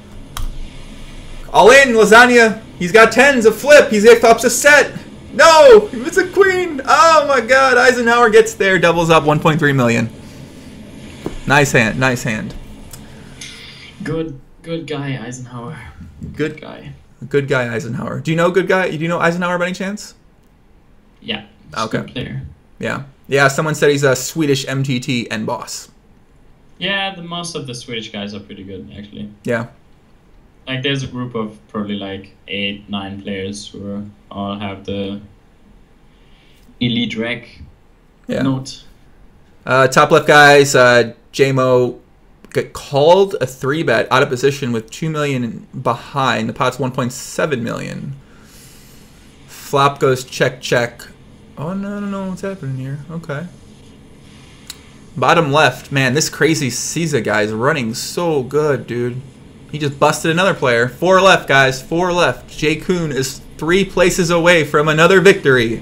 All in, Lasagna. He's got tens, a flip. He's ups a set. No, it's a queen. Oh my god, Eisenhower gets there, doubles up one point three million. Nice hand, nice hand. Good, good guy, Eisenhower. Good guy. Good guy, Eisenhower. Do you know good guy? Do you know Eisenhower by any chance? Yeah. Okay. Good player. Yeah. Yeah, someone said he's a Swedish M T T and boss. Yeah, the most of the Swedish guys are pretty good, actually. Yeah. Like, there's a group of probably like eight, nine players who are, all have the elite rec Yeah. note. Uh, top left guys, uh, J-Mo got called a three bet out of position with two million behind. The pot's one point seven million. Flop goes check, check. Oh, no, no, no, what's happening here? Okay. Bottom left, man, this crazy Caesar guy is running so good, dude. He just busted another player. Four left, guys, four left. Jay Kuhn is three places away from another victory.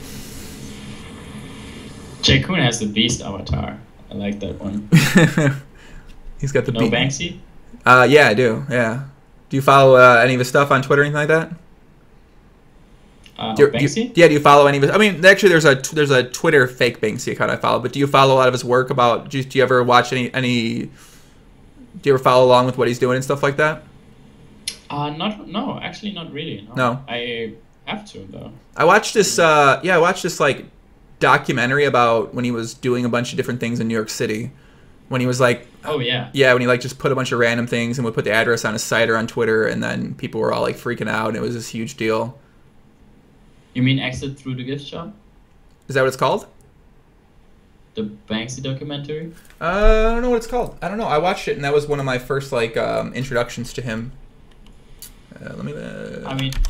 Jay Kuhn has the beast avatar. I like that one. He's got the No beat. Banksy? Uh, yeah, I do, yeah. Do you follow uh, any of his stuff on Twitter or anything like that? Uh, Do you- Banksy? do you- yeah, do you follow any of his? I mean, actually, there's a there's a Twitter fake Banksy account I follow. But do you follow a lot of his work? About do you, do you ever watch any any? Do you ever follow along with what he's doing and stuff like that? Uh, not, no, actually not really. No. No. I have to, though. I watched this. Uh, yeah, I watched this like documentary about when he was doing a bunch of different things in New York City, when he was like, Oh yeah. yeah, when he like just put a bunch of random things and would put the address on his site or on Twitter, and then people were all like freaking out, and it was this huge deal. You mean Exit Through the Gift Shop? Is that what it's called? The Banksy documentary? Uh, I don't know what it's called. I don't know. I watched it, and that was one of my first like um, introductions to him. Uh, let me. Uh, I mean,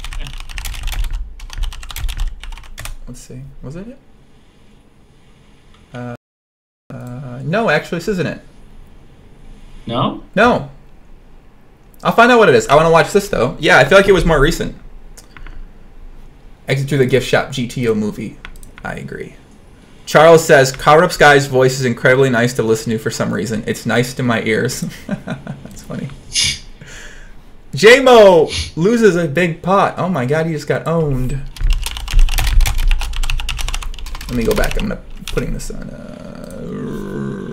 let's see. Was it it? Uh, uh, no, actually, this isn't it. no? No. I'll find out what it is. I want to watch this though. Yeah, I feel like it was more recent. Exit Through the Gift Shop G T O movie. I agree. Charles says, CrownUpGuy's voice is incredibly nice to listen to for some reason. It's nice to my ears. That's funny. J-Mo loses a big pot. Oh my god, he just got owned. Let me go back. I'm not putting this on. Uh,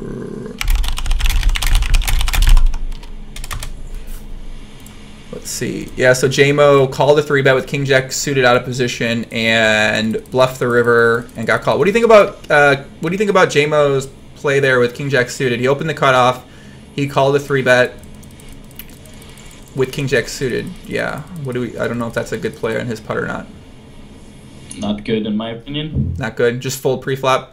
let's see. Yeah, so J-Mo called a three bet with King Jack suited out of position and bluffed the river and got called. What do you think about uh, what do you think about J-Mo's play there with King Jack suited? He opened the cutoff. He called a three bet with King Jack suited. Yeah. What do we? I don't know if that's a good play on his putt or not. Not good in my opinion. Not good. Just fold pre-flop.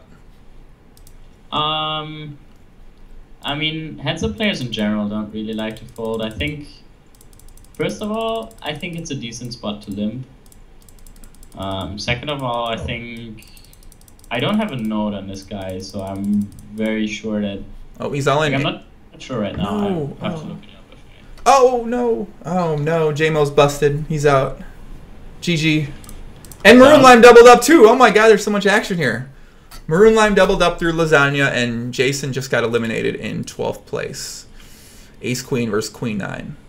Um, I mean, heads-up players in general don't really like to fold. I think, first of all, I think it's a decent spot to limp. Um, second of all, I think I don't have a note on this guy, so I'm very sure that. Oh, he's all in. Like, I'm not, not sure right now. No. I have Oh. to look it up. If Oh no! Oh no! J-Mo's busted. He's out. G G. And Maroon Lime doubled up too. Oh my god! There's so much action here. Maroon Lime doubled up through Lasagna, and Jason just got eliminated in twelfth place. Ace Queen versus Queen Nine.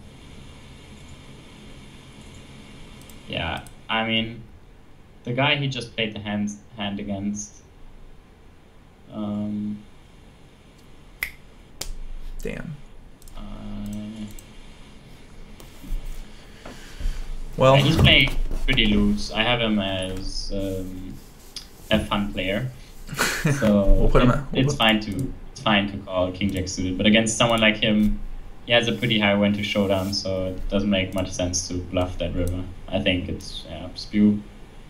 Yeah, I mean, the guy he just played the hand hand against. Um. Damn. Uh, Well, yeah, he's playing pretty loose. I have him as um, a fun player, so we'll put him it- at- we'll it's put- fine to it's fine to call King Jack suited. But against someone like him, he has a pretty high win to showdown, so it doesn't make much sense to bluff that river. I think it's yeah, spew.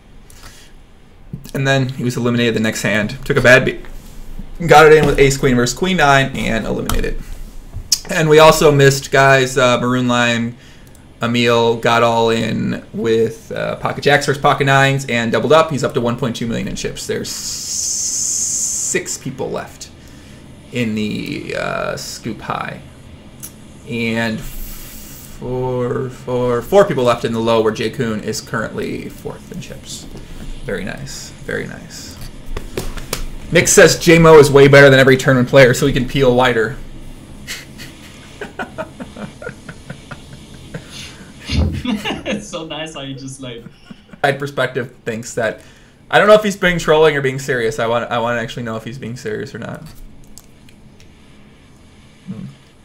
and then he was eliminated the next hand. Took a bad beat. Got it in with Ace Queen versus Queen Nine and eliminated. And we also missed, guys, uh, Maroon Lime. Emil got all in with uh, Pocket Jacks versus Pocket Nines and doubled up. He's up to one point two million in chips. There's six people left in the uh, scoop high. And four, four, four people left in the low where Jay Kuhn is currently fourth in chips. Very nice. Very nice. Nick says J-Mo is way better than every tournament player, so he can peel wider. It's so nice how you just like. Side perspective thinks that I don't know if he's being trolling or being serious. I want I want to actually know if he's being serious or not. Hmm.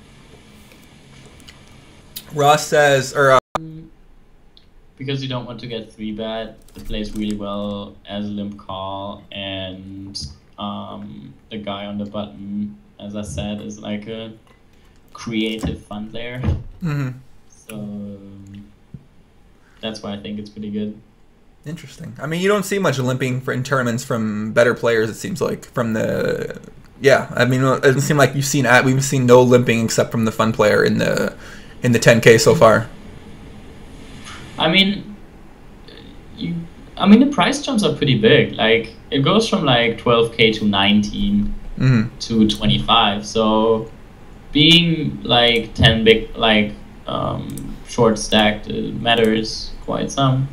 Ross says, or uh, Because you don't want to get three bet, it plays really well as a limp call, and um, the guy on the button, as I said, is like a creative fun player. mm-hmm. So um, that's why I think it's pretty good. Interesting. I mean, you don't see much limping for in tournaments from better players. It seems like from the yeah. I mean, it doesn't seem like you've seen we've seen no limping except from the fun player in the in the ten K so far. I mean, you. I mean, the price jumps are pretty big. Like it goes from like twelve K to nineteen Mm-hmm. to twenty-five. So being like ten big, like um, short stacked uh, matters quite some.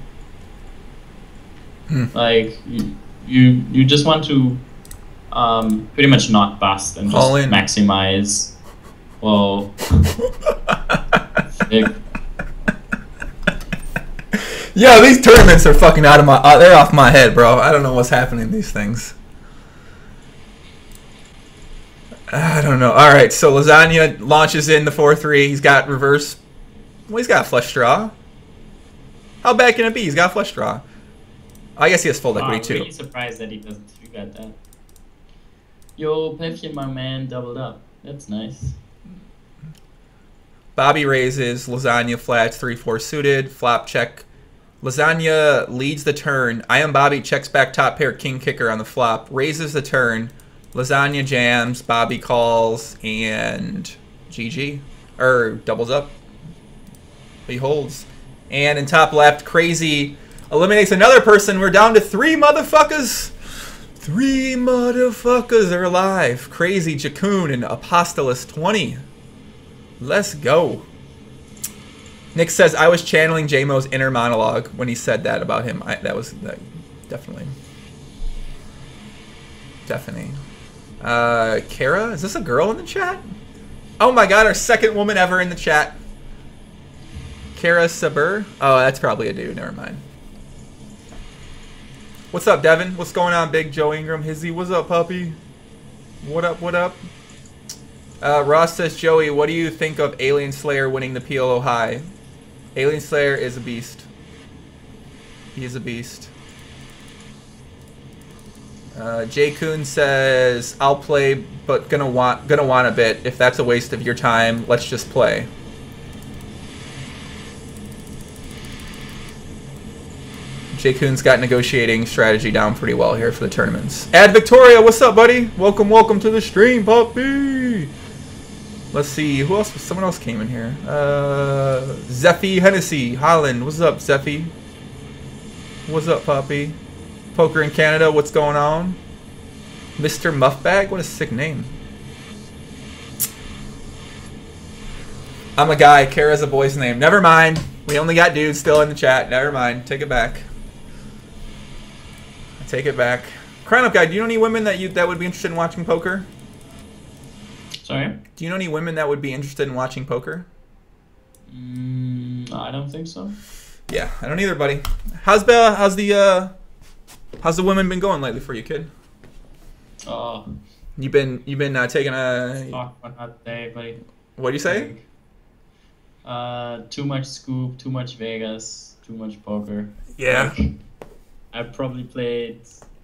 Hmm. Like you, you, you just want to um, pretty much not bust and just All in. maximize. Well, sick. Yeah, these tournaments are fucking out of my. Uh, they're off my head, bro. I don't know what's happening in these things. I don't know. All right, so Lasagna launches in the four three. He's got reverse. Well, he's got a flush draw. How bad can it be? He's got a flush draw. I guess he has full Wow, equity I'm too. really surprised that he doesn't three bet that. Yo, Pevkin, my man, doubled up. That's nice. Bobby raises, lasagna flats, three four suited, flop check. Lasagna leads the turn. I am Bobby, checks back top pair, king kicker on the flop, raises the turn. Lasagna jams, Bobby calls, and G G. Or doubles up. He holds. And in top left, Crazy eliminates another person. We're down to three motherfuckers. Three motherfuckers are alive. Crazy, Jakun, and Apostolos twenty. Let's go. Nick says, I was channeling J-Mo's inner monologue when he said that about him. I, that was that, definitely. Definitely. Uh, Kara? Is this a girl in the chat? Oh my god, our second woman ever in the chat. Kara Sabur? Oh, that's probably a dude. Never mind. What's up, Devin? What's going on, Big Joe Ingram? Hizzy, what's up, puppy? What up, what up? Uh, Ross says, Joey, what do you think of Alien Slayer winning the P L O high? Alien Slayer is a beast. He is a beast. Uh, Jay Kuhn says, I'll play, but gonna want gonna want a bit. If that's a waste of your time, let's just play. Jay Kuhn's got negotiating strategy down pretty well here for the tournaments. Ad Victoria, what's up, buddy? Welcome, welcome to the stream, puppy. Let's see, who else? Someone else came in here. Uh, Zeffy Hennessy, Holland. What's up, Zeffy? What's up, puppy? Poker in Canada, what's going on? Mister Muffbag, what a sick name. I'm a guy, Kara's a boy's name. Never mind. We only got dudes still in the chat. Never mind. Take it back. I take it back. CrownUpGuy, do you know any women that you that would be interested in watching poker? Sorry? Do you know any women that would be interested in watching poker? Mm, I don't think so. Yeah, I don't either, buddy. How's the how's the uh how's the women been going lately for you, kid? Oh, You've been you've been uh, taking a fuck one hot day, buddy. what do you say? Uh, too much scoop, too much Vegas, too much poker. Yeah. Like, I probably played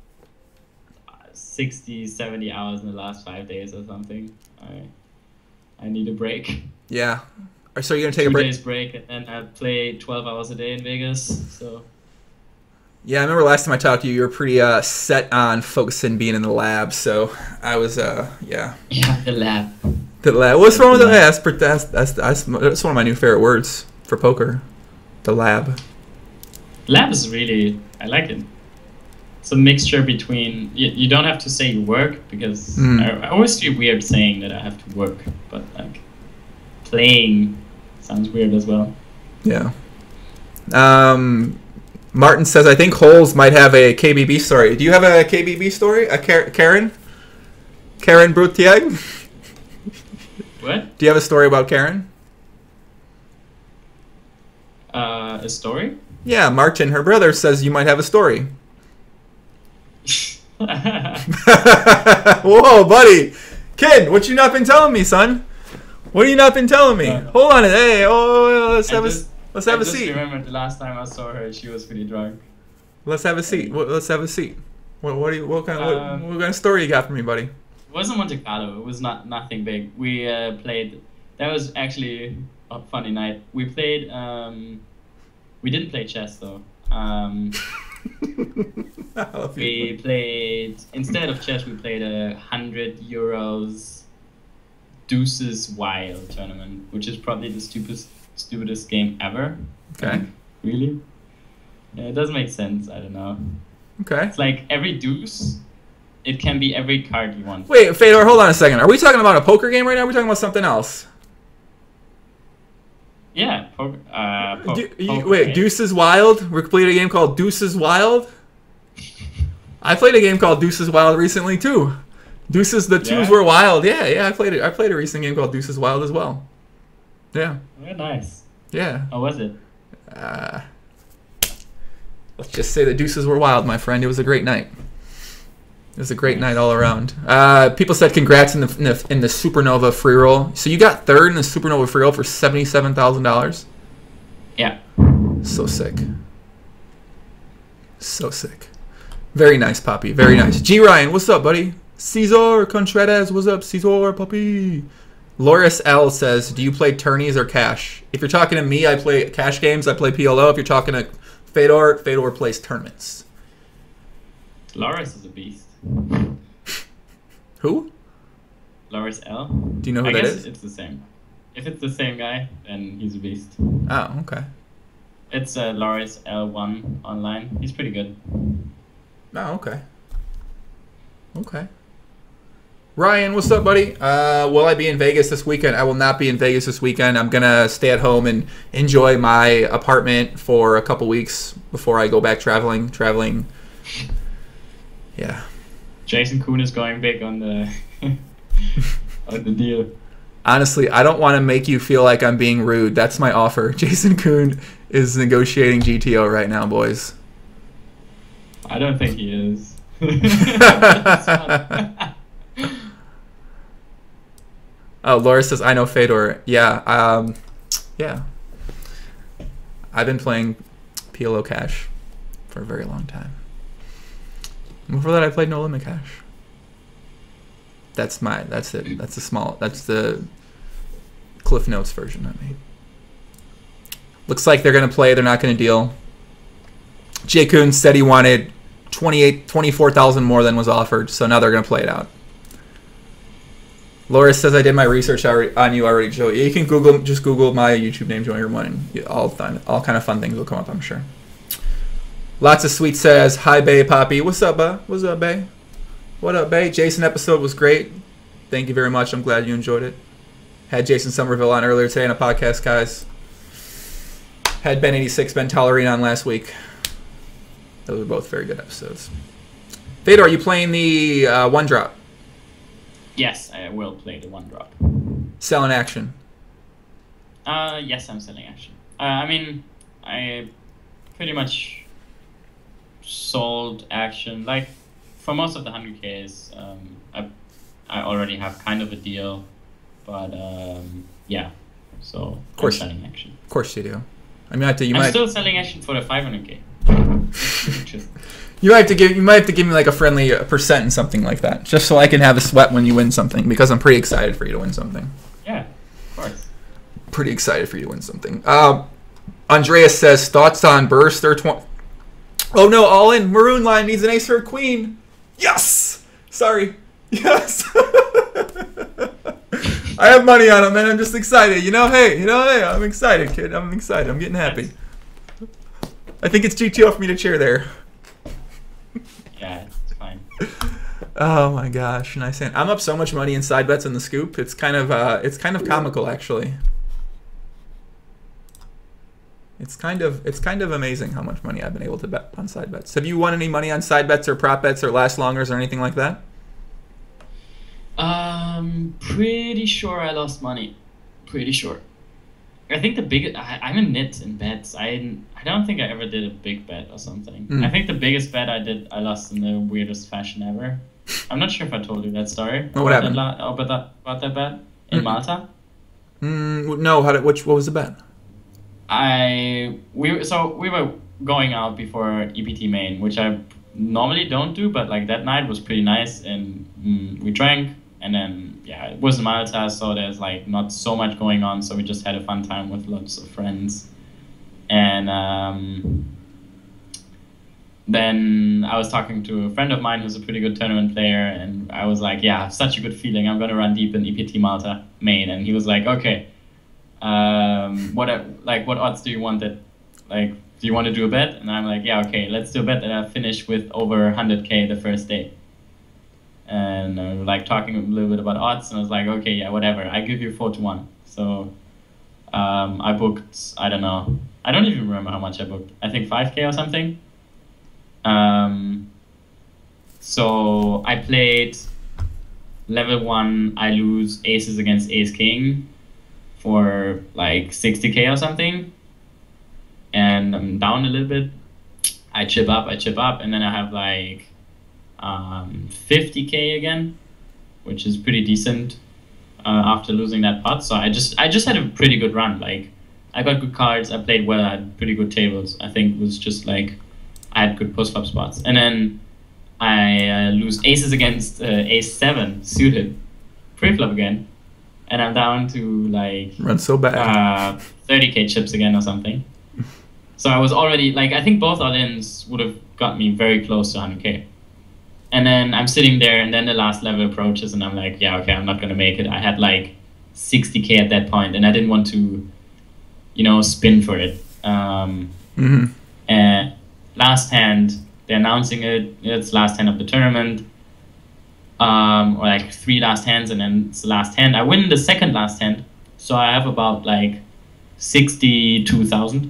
sixty, seventy hours in the last five days or something. I I need a break. Yeah. So you're gonna take Two a break? days break, and then I play twelve hours a day in Vegas. So. Yeah, I remember last time I talked to you, you were pretty uh, set on focusing being in the lab. So I was, uh, yeah. Yeah, the lab. The lab. What's wrong with the lab? That's, that's, that's, that's one of my new favorite words for poker. The lab. Lab is really, I like it. It's a mixture between, you, you don't have to say you work, because Mm. I, I always feel weird saying that I have to work, but like playing sounds weird as well. Yeah. Um, Martin says, I think Holes might have a K B B story. Do you have a K B B story? A Kar- Karen? Karen Brutieg? What? Do you have a story about Karen? Uh, a story? Yeah, Martin, her brother, says you might have a story. Whoa, buddy. Kid, what you not been telling me, son? What you not been telling me? Uh, Hold on. Hey, oh, let's have I a, just, let's have I a just seat. remember the last time I saw her, she was pretty drunk. Let's have a seat. What, let's have a seat. What, what, do you, what, kind of, Uh, what, what kind of story you got for me, buddy? It wasn't Monte Carlo. It was not nothing big. We uh, played. That was actually a funny night. We played. Um, we didn't play chess though. Um, we played instead of chess. We played a hundred euros Deuces Wild tournament, which is probably the stupidest stupidest game ever. Okay. Really? Yeah, it doesn't make sense. I don't know. Okay. It's like every deuce. It can be every card you want. Wait, Fedor, hold on a second. Are we talking about a poker game right now? Or are we talking about something else? Yeah, poker. Uh, po Do, you, poker, wait, right? Deuces Wild? We played a game called Deuces Wild? I played a game called Deuces Wild recently, too. Deuces, the twos Yeah? were wild. Yeah, yeah, I played it. I played a recent game called Deuces Wild as well. Yeah. Very nice. Yeah. How was it? Uh, let's just say the deuces were wild, my friend. It was a great night. It was a great night all around. Uh, people said congrats in the, in the in the Supernova free roll. So you got third in the Supernova free roll for seventy-seven thousand dollars. Yeah. So sick. So sick. Very nice, Poppy. Very nice. G Ryan, what's up, buddy? Cesar Contreras, what's up, Cesar puppy? Loris L says, do you play tourneys or cash? If you're talking to me, I play cash games. I play P L O. If you're talking to Fedor, Fedor plays tournaments. Loris is a beast. Who? Loris L. Do you know who I that guess is? It's the same. If it's the same guy, then he's a beast. Oh, okay. It's uh, Loris L one online. He's pretty good. Oh, okay. Okay. Ryan, what's up, buddy? Uh, will I be in Vegas this weekend? I will not be in Vegas this weekend. I'm going to stay at home and enjoy my apartment for a couple weeks before I go back traveling. Traveling. Yeah. Jason Kuhn is going big on the on the deal. Honestly, I don't want to make you feel like I'm being rude. That's my offer. Jason Kuhn is negotiating G T O right now, boys. I don't think he is. Oh, Laura says, I know Fedor. Yeah, um, yeah. I've been playing P L O Cash for a very long time. Before that, I played No Limit Cash. That's my, that's it. That's the small, that's the Cliff Notes version I made. Looks like they're going to play, they're not going to deal. Jay Kuhn said he wanted twenty-eight, twenty-four thousand more than was offered, so now they're going to play it out. Laura says I did my research already, on you already, Joe. You can Google, just Google my YouTube name, Joey One, and all fun, all kind of fun things will come up, I'm sure. Lots of Sweet says, hi, Bay Poppy. What's up, uh? What's up, Bay? What up, Bay? Jason episode was great. Thank you very much. I'm glad you enjoyed it. Had Jason Somerville on earlier today on a podcast, guys. Had Ben eighty-six, Ben Tollerine on last week. Those were both very good episodes. Fedor, are you playing the uh, one drop? Yes, I will play the one drop. Selling action. Uh, yes, I'm selling action. Uh, I mean, I pretty much sold action. Like, for most of the one hundred Ks, um, I, I already have kind of a deal. But, um, yeah. So, of course, I'm selling action. Of course you do. I mean, I have to, you I'm might... still selling action for the five hundred K. You might have to give you might have to give me like a friendly percent and something like that, just so I can have a sweat when you win something, because I'm pretty excited for you to win something. Yeah, of course. Pretty excited for you to win something. Uh, Andreas says thoughts on Burst or twenty. Oh no, all in. Maroon line needs an ace or a queen. Yes. Sorry. Yes. I have money on him, man. I'm just excited. You know, hey, you know, hey, I'm excited, kid. I'm excited. I'm getting happy. I think it's G T O for me to cheer there. Yeah, it's fine. Oh my gosh, nice hand. I'm up so much money in side bets in the scoop. It's kind of uh, it's kind of comical actually. It's kind of it's kind of amazing how much money I've been able to bet on side bets. Have you won any money on side bets or prop bets or last longers or anything like that? Um, pretty sure I lost money. Pretty sure. I think the biggest, I, I'm a nit in bets. I I don't think I ever did a big bet or something. Mm. I think the biggest bet I did, I lost in the weirdest fashion ever. I'm not sure if I told you that story. Oh, what about happened? That, about, that, about that bet in Mm. Malta. Mm, no, how did, which, what was the bet? I, we, so we were going out before E P T main, which I normally don't do, but like that night was pretty nice, and mm, we drank. And then, yeah, it was in Malta, so there's like not so much going on. So we just had a fun time with lots of friends. And um, then I was talking to a friend of mine who's a pretty good tournament player. And I was like, yeah, I have such a good feeling. I'm going to run deep in E P T Malta main. And he was like, okay, um, what like what odds do you want that, like, do you want to do a bet? And I'm like, yeah, okay, let's do a bet that I finish with over one hundred K the first day. And uh, like talking a little bit about odds, and I was like, okay, yeah, whatever. I give you four to one. So um, I booked, I don't know, I don't even remember how much I booked. I think five K or something. Um, so I played level one. I lose aces against ace king for like sixty K or something, and I'm down a little bit. I chip up, I chip up, and then I have like um, fifty K again, which is pretty decent uh, after losing that pot. So I just I just had a pretty good run. Like I got good cards, I played well, I had pretty good tables. I think it was just like I had good post flop spots. And then I uh, lose aces against uh, ace seven suited pre-flop again, and I'm down to like Run so bad. uh, thirty K chips again or something. So I was already like, I think both all-ins would have got me very close to one hundred K. And then I'm sitting there, and then the last level approaches, and I'm like, yeah, okay, I'm not gonna make it. I had like sixty K at that point, and I didn't want to, you know, spin for it. Um, mm-hmm. And last hand, they're announcing it. It's last hand of the tournament, um, or like three last hands, and then it's the last hand. I win the second last hand, so I have about like sixty-two thousand.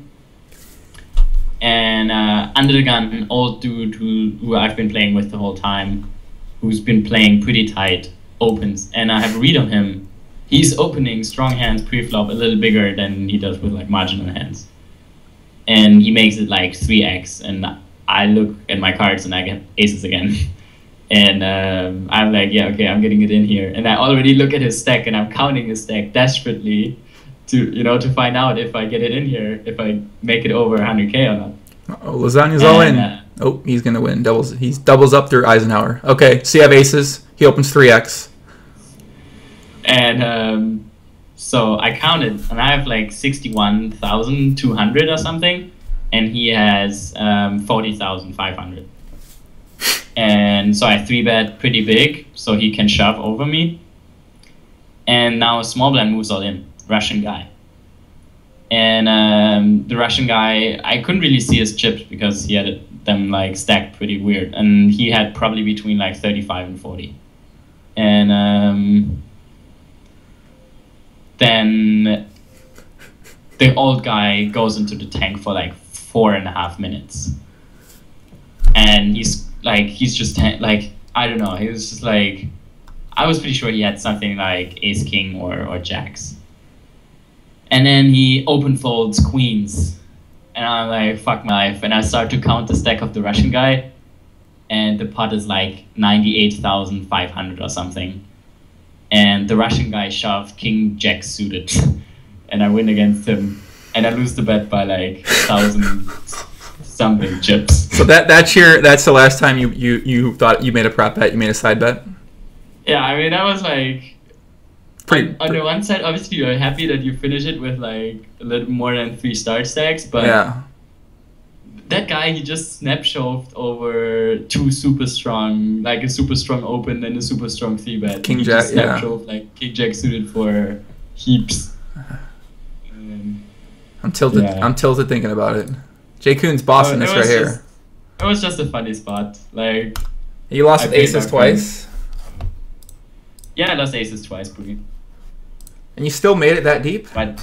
And uh, under the gun, an old dude who, who I've been playing with the whole time, who's been playing pretty tight, opens, and I have a read on him. He's opening strong hands pre-flop a little bigger than he does with like marginal hands. And he makes it like three X, and I look at my cards and I get aces again. And um, I'm like, yeah, okay, I'm getting it in here. And I already look at his stack, and I'm counting his stack desperately to, you know, to find out if I get it in here, if I make it over one hundred K or not. Oh, Lasagna's all in. Uh, oh, he's gonna win. Doubles. He's doubles up through Eisenhower. Okay, so you have aces. He opens three X. And um, so I counted, and I have like sixty-one thousand two hundred or something, and he has um, forty thousand five hundred. And so I three bet pretty big, so he can shove over me. And now a small blind moves all in. Russian guy. And um, the Russian guy, I couldn't really see his chips because he had them like stacked pretty weird, and he had probably between like thirty-five and forty. And um, then the old guy goes into the tank for like four and a half minutes, and he's like, he's just like, I don't know, he was just like, I was pretty sure he had something like ace king or or jacks. And then he open folds queens, and I'm like, fuck my life. And I start to count the stack of the Russian guy, and the pot is like ninety-eight thousand five hundred or something. And the Russian guy shoved king jack suited, and I win against him, and I lose the bet by like thousand something chips. So that that's your that's the last time you you you thought you made a prop bet, you made a side bet. Yeah, I mean, I was like, Pretty, on, on the one side, obviously you're happy that you finish it with like a little more than three start stacks, but yeah. that guy, he just snap shoved over two super strong, like a super strong open and a super strong three bet. King he jack, just snap yeah. shoved like king jack suited for heaps. Um, I'm tilted. yeah. I'm tilted thinking about it. Jay Kuhn's bossing Oh, it this was right just- here. It was just a funny spot. Like, You lost I with paid aces my twice, yeah, I lost aces twice, Boogie. and you still made it that deep. But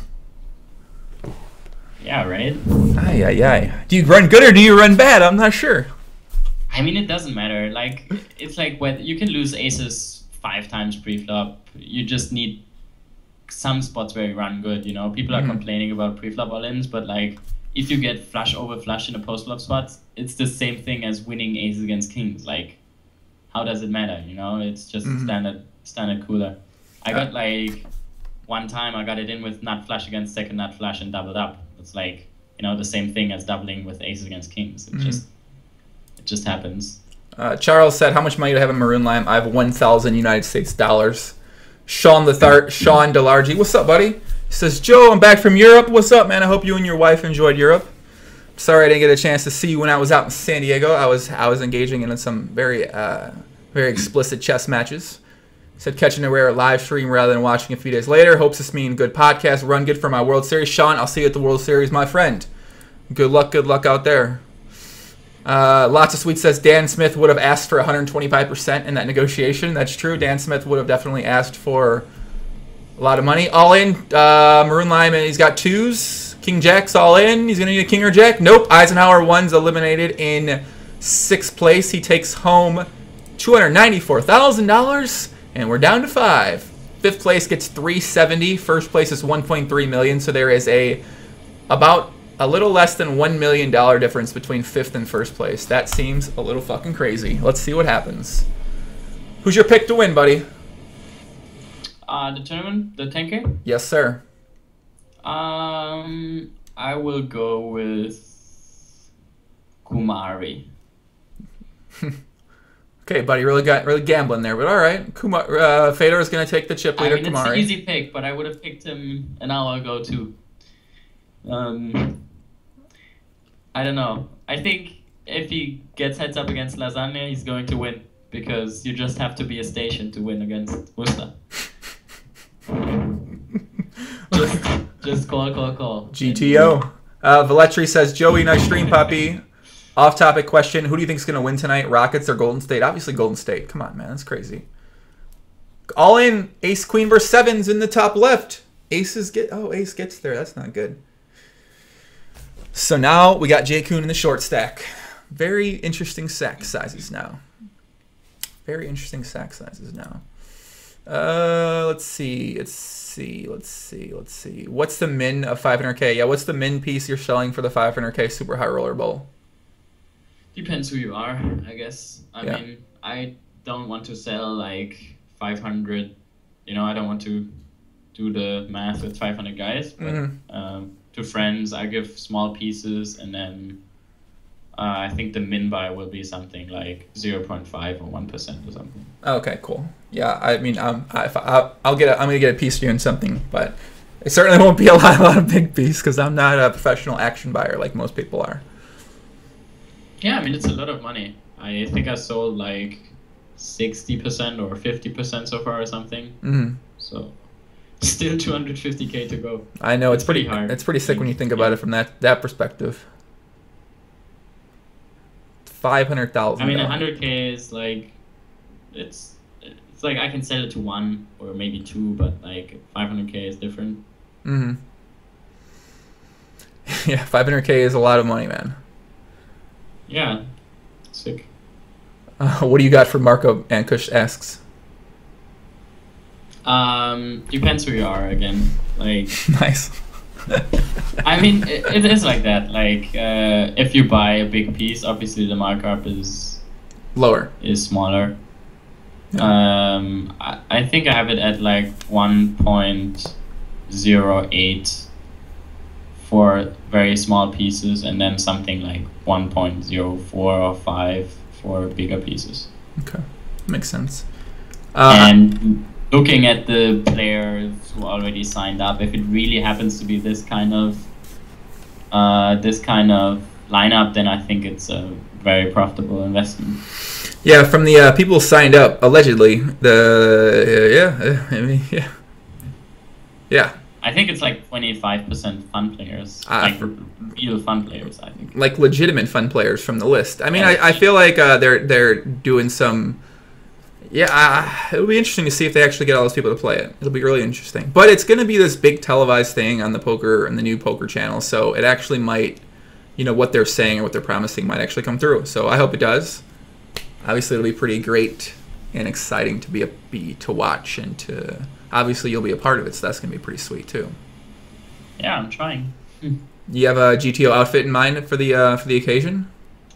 yeah, right. Ay ay ay. Do you run good or do you run bad? I'm not sure. I mean, it doesn't matter. Like, it's like when you can lose aces five times pre-flop. You just need some spots where you run good. You know, people are Mhm. complaining about pre-flop all-ins, but like, if you get flush over flush in the post-flop spots, it's the same thing as winning aces against kings. Like, how does it matter? You know, it's just Mhm. standard standard cooler. I got like one time I got it in with nut flush against second nut flush and doubled up. It's like, you know, the same thing as doubling with aces against kings. It Mhm. just it just happens. Uh, Charles said, "How much money do I have in Maroon Lime? I have one thousand United States dollars." Sean the Thar- Sean Delargy, what's up, buddy? He says, "Joe, I'm back from Europe. What's up, man? I hope you and your wife enjoyed Europe. Sorry I didn't get a chance to see you when I was out in San Diego. I was I was engaging in some very uh, very explicit chess matches." He said, "Catching a rare live stream rather than watching a few days later. Hopes this means good podcast. Run good for my World Series. Sean, I'll see you at the World Series, my friend. Good luck, good luck out there." Uh, Lots of Sweet says, Dan Smith would have asked for one hundred twenty-five percent in that negotiation. That's true. Dan Smith would have definitely asked for a lot of money. All in. Uh, Maroon Lime, and he's got twos. King Jack's all in. He's going to need a king or jack. Nope. Eisenhower one's eliminated in sixth place. He takes home two hundred ninety-four thousand dollars, and we're down to five. Fifth place gets three hundred seventy. First place is one point three million. So there is a about a little less than one million dollars difference between fifth and first place. That seems a little fucking crazy. Let's see what happens. Who's your pick to win, buddy? Uh, the tournament, the ten K? Yes, sir. Um, I will go with Kumari. Okay, buddy, really got really gambling there, but all right. Kumar, uh, Fedor is going to take the chip leader. I mean, Kumari. it's an easy pick, but I would have picked him an hour ago too. Um, I don't know. I think if he gets heads up against Lasagna, he's going to win because you just have to be a station to win against Musta. just, just call, call, call. G T O. Uh, Valetri says, Joey, nice stream, puppy. Off-topic question: who do you think is going to win tonight? Rockets or Golden State? Obviously, Golden State. Come on, man, that's crazy. All in. Ace Queen versus sevens in the top left. Aces get. Oh, Ace gets there. That's not good. So now we got Jay Kuhn in the short stack. Very interesting sack sizes now. Very interesting sack sizes now. Uh, let's see. Let's see. Let's see. Let's see. What's the min of five hundred K? Yeah, what's the min piece you're selling for the five hundred K Super High Roller Bowl? Depends who you are, I guess. I Yeah. mean, I don't want to sell like five hundred. You know, I don't want to do the math with five hundred guys. But Mhm. um, to friends, I give small pieces, and then uh, I think the min buy will be something like zero point five or one percent or something. Okay, cool. Yeah, I mean, um, I, if I, I'll get. A, I'm gonna get a piece doing something, but it certainly won't be a lot, a lot of big piece because I'm not a professional action buyer like most people are. Yeah, I mean, it's a lot of money. I think I sold like sixty percent or fifty percent so far or something. Mm-hmm. So still two hundred fifty K to go. I know it's, It's pretty pretty hard. It's pretty sick when you think Yeah. about it from that that perspective. Five hundred thousand. I mean, one hundred K is like, it's it's like I can sell it to one or maybe two, but like five hundred K is different. Mm-hmm. Yeah, five hundred K is a lot of money, man. Yeah, sick. Uh, what do you got for Marco? Ankush asks. Um, depends who you are again. Like, Nice. I mean, it, it is like that. Like, uh, if you buy a big piece, obviously the markup is Lower. is smaller. Yeah. Um, I, I think I have it at like one point zero eight for very small pieces, and then something like one point zero four or five for bigger pieces. Okay, makes sense. Uh, And looking at the players who already signed up, if it really happens to be this kind of uh, this kind of lineup, then I think it's a very profitable investment. yeah, from the uh, people signed up allegedly. The uh, yeah, uh, I mean yeah, yeah, I think it's like twenty-five percent fun players, Ah, like for- real fun players, I think. like legitimate fun players from the list. I mean, Yeah. I, I feel like uh, they're they're doing some. Yeah, uh, it'll be interesting to see if they actually get all those people to play it. It'll be really interesting. But it's going to be this big televised thing on the poker and the new poker channel, so it actually might, you know, what they're saying or what they're promising might actually come through. So I hope it does. Obviously, it'll be pretty great and exciting to be a be to watch, and to obviously you'll be a part of it, so that's going to be pretty sweet too. Yeah, I'm trying. You have a G T O outfit in mind for the uh, for the occasion?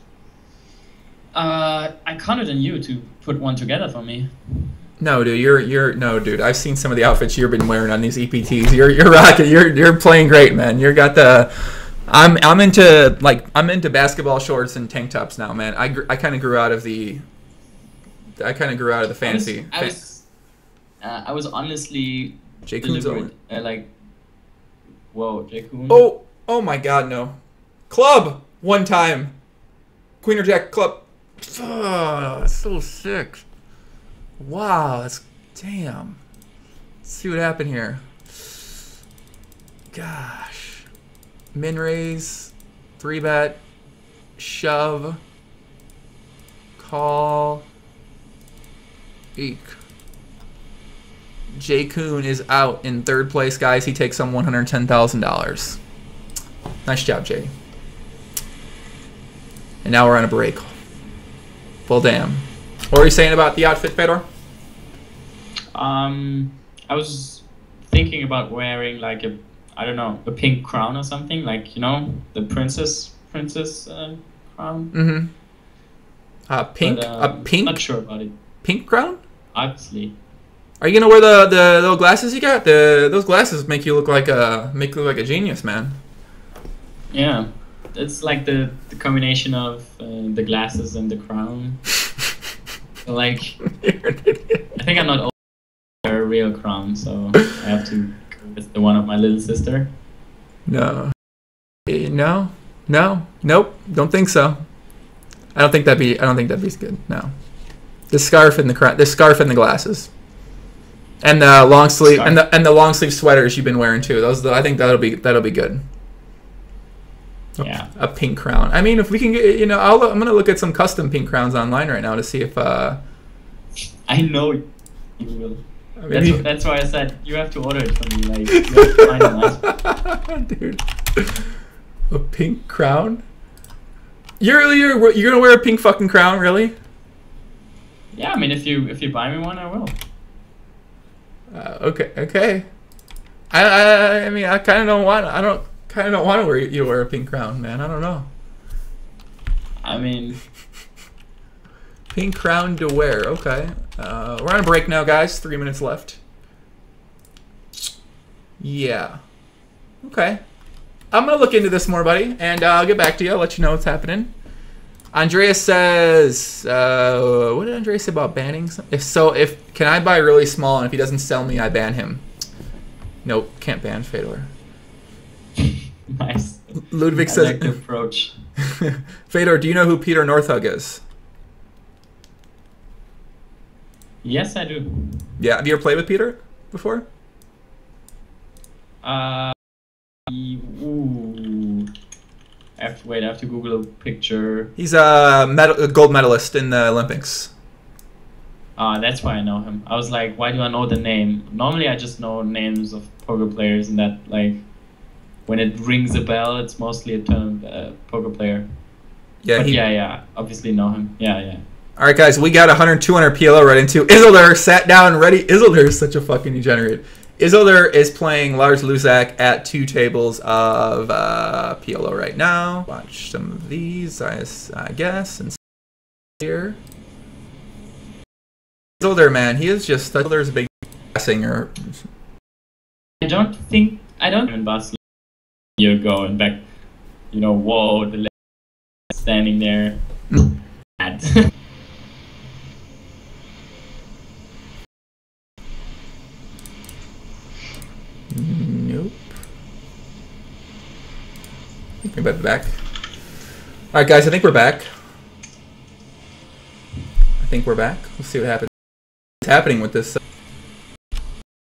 Uh, I counted on you to put one together for me. No, dude, you're you're no, dude. I've seen some of the outfits you've been wearing on these E P Ts. You're you're rocking. You're you're playing great, man. You got the. I'm I'm into like I'm into basketball shorts and tank tops now, man. I, gr- I kind of grew out of the. I kind of grew out of the fancy. I was, I was, uh, I was honestly Jay Kuhn's deliberate. on. Uh, like, whoa, Jay Kuhn. Oh oh my God, no! Club one time. Queen or Jack club. Oh, that's so sick. Wow, that's damn. Let's see what happened here. Gosh. Min raise, three bet, shove, call, eek. Jay Kuhn is out in third place, guys. He takes home one hundred ten thousand dollars. Nice job, Jay. And now we're on a break. Well, damn. What were you saying about the outfit, Fedor? Um, I was thinking about wearing like a, I don't know, a pink crown or something, like, you know, the princess princess uh, crown. Mm-hmm. Uh, pink? But, um, a pink? Not sure about it. Pink crown? Obviously. Are you gonna wear the the little glasses you got? The those glasses make you look like a make you look like a genius, man. Yeah, it's like the, the combination of uh, the glasses and the crown. Like, I think I'm not old for a real crown, so I have to go with the one of my little sister. No. Eh, No. No. Nope. Don't think so. I don't think that'd be. I don't think that'd be good. No. The scarf and the crown. The scarf and the glasses. And the long sleeve Scarf. and the and the long sleeve sweaters you've been wearing too. Those. I think that'll be that'll be good. Yeah. A pink crown. I mean, if we can get, you know, I'll, I'm gonna look at some custom pink crowns online right now to see if. uh I know you will. I mean, That's, he- wh- that's why I said you have to order it for me. Like, you have to find a nice. Dude, a pink crown? You're really you're, you're gonna wear a pink fucking crown, really? Yeah, I mean, if you if you buy me one, I will. Uh, okay, okay. I, I I mean, I kind of don't want. I don't kind of don't want to wear you to wear a pink crown, man. I don't know. I mean, Pink crown to wear. Okay. Uh, we're on a break now, guys. Three minutes left. Yeah. Okay. I'm gonna look into this more, buddy, and uh, I'll get back to you. I'll let you know what's happening. Andreas says, uh, what did Andreas say about banning? Some? If so, if can I buy really small, and if he doesn't sell me, I ban him. Nope, can't ban Fedor. nice. Ludwig I says, like the approach. Fedor, do you know who Peter Northug is? Yes, I do. Yeah, have you ever played with Peter before? Uh, ooh. I have to wait. I have to Google a picture. He's a, medal, a gold medalist in the Olympics. Ah, that's why I know him. I was like, why do I know the name? Normally, I just know names of poker players, and that like, when it rings a bell, it's mostly a term uh, poker player. Yeah, But he, yeah, yeah, obviously know him. Yeah, yeah. All right, guys, we got one hundred, two hundred P L O right into Isildur. Sat down, ready. Isildur is such a fucking degenerate. Isildur is playing Lars Luzak at two tables of uh, P L O right now. Watch some of these, I, I guess, and here. Isildur, man, he is just Isildur's a big singer. I don't think I don't in Barcelona a year ago and back. You know, whoa, the lady standing there. Mad. Nope. I think we might be back. All right, guys, I think we're back. I think we're back. Let's see what happens. What's happening with this? I'm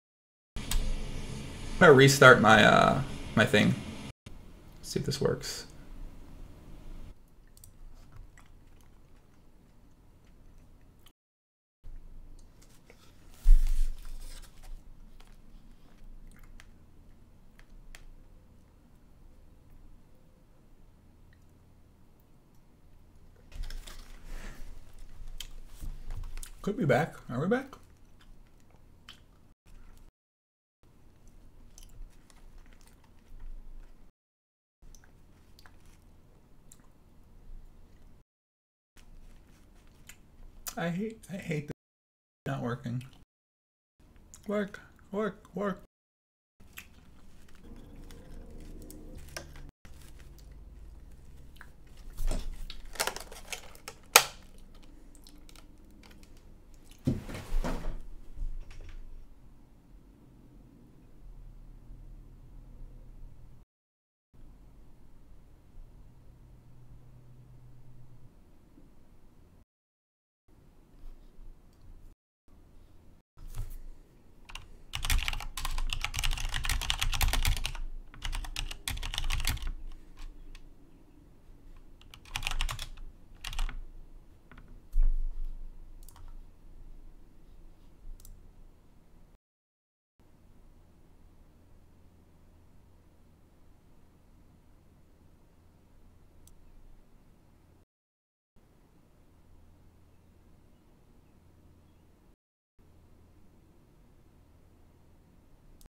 gonna restart my uh my thing. See if this works. Could be back. Are we back? I hate I hate this not working. Work, work, work.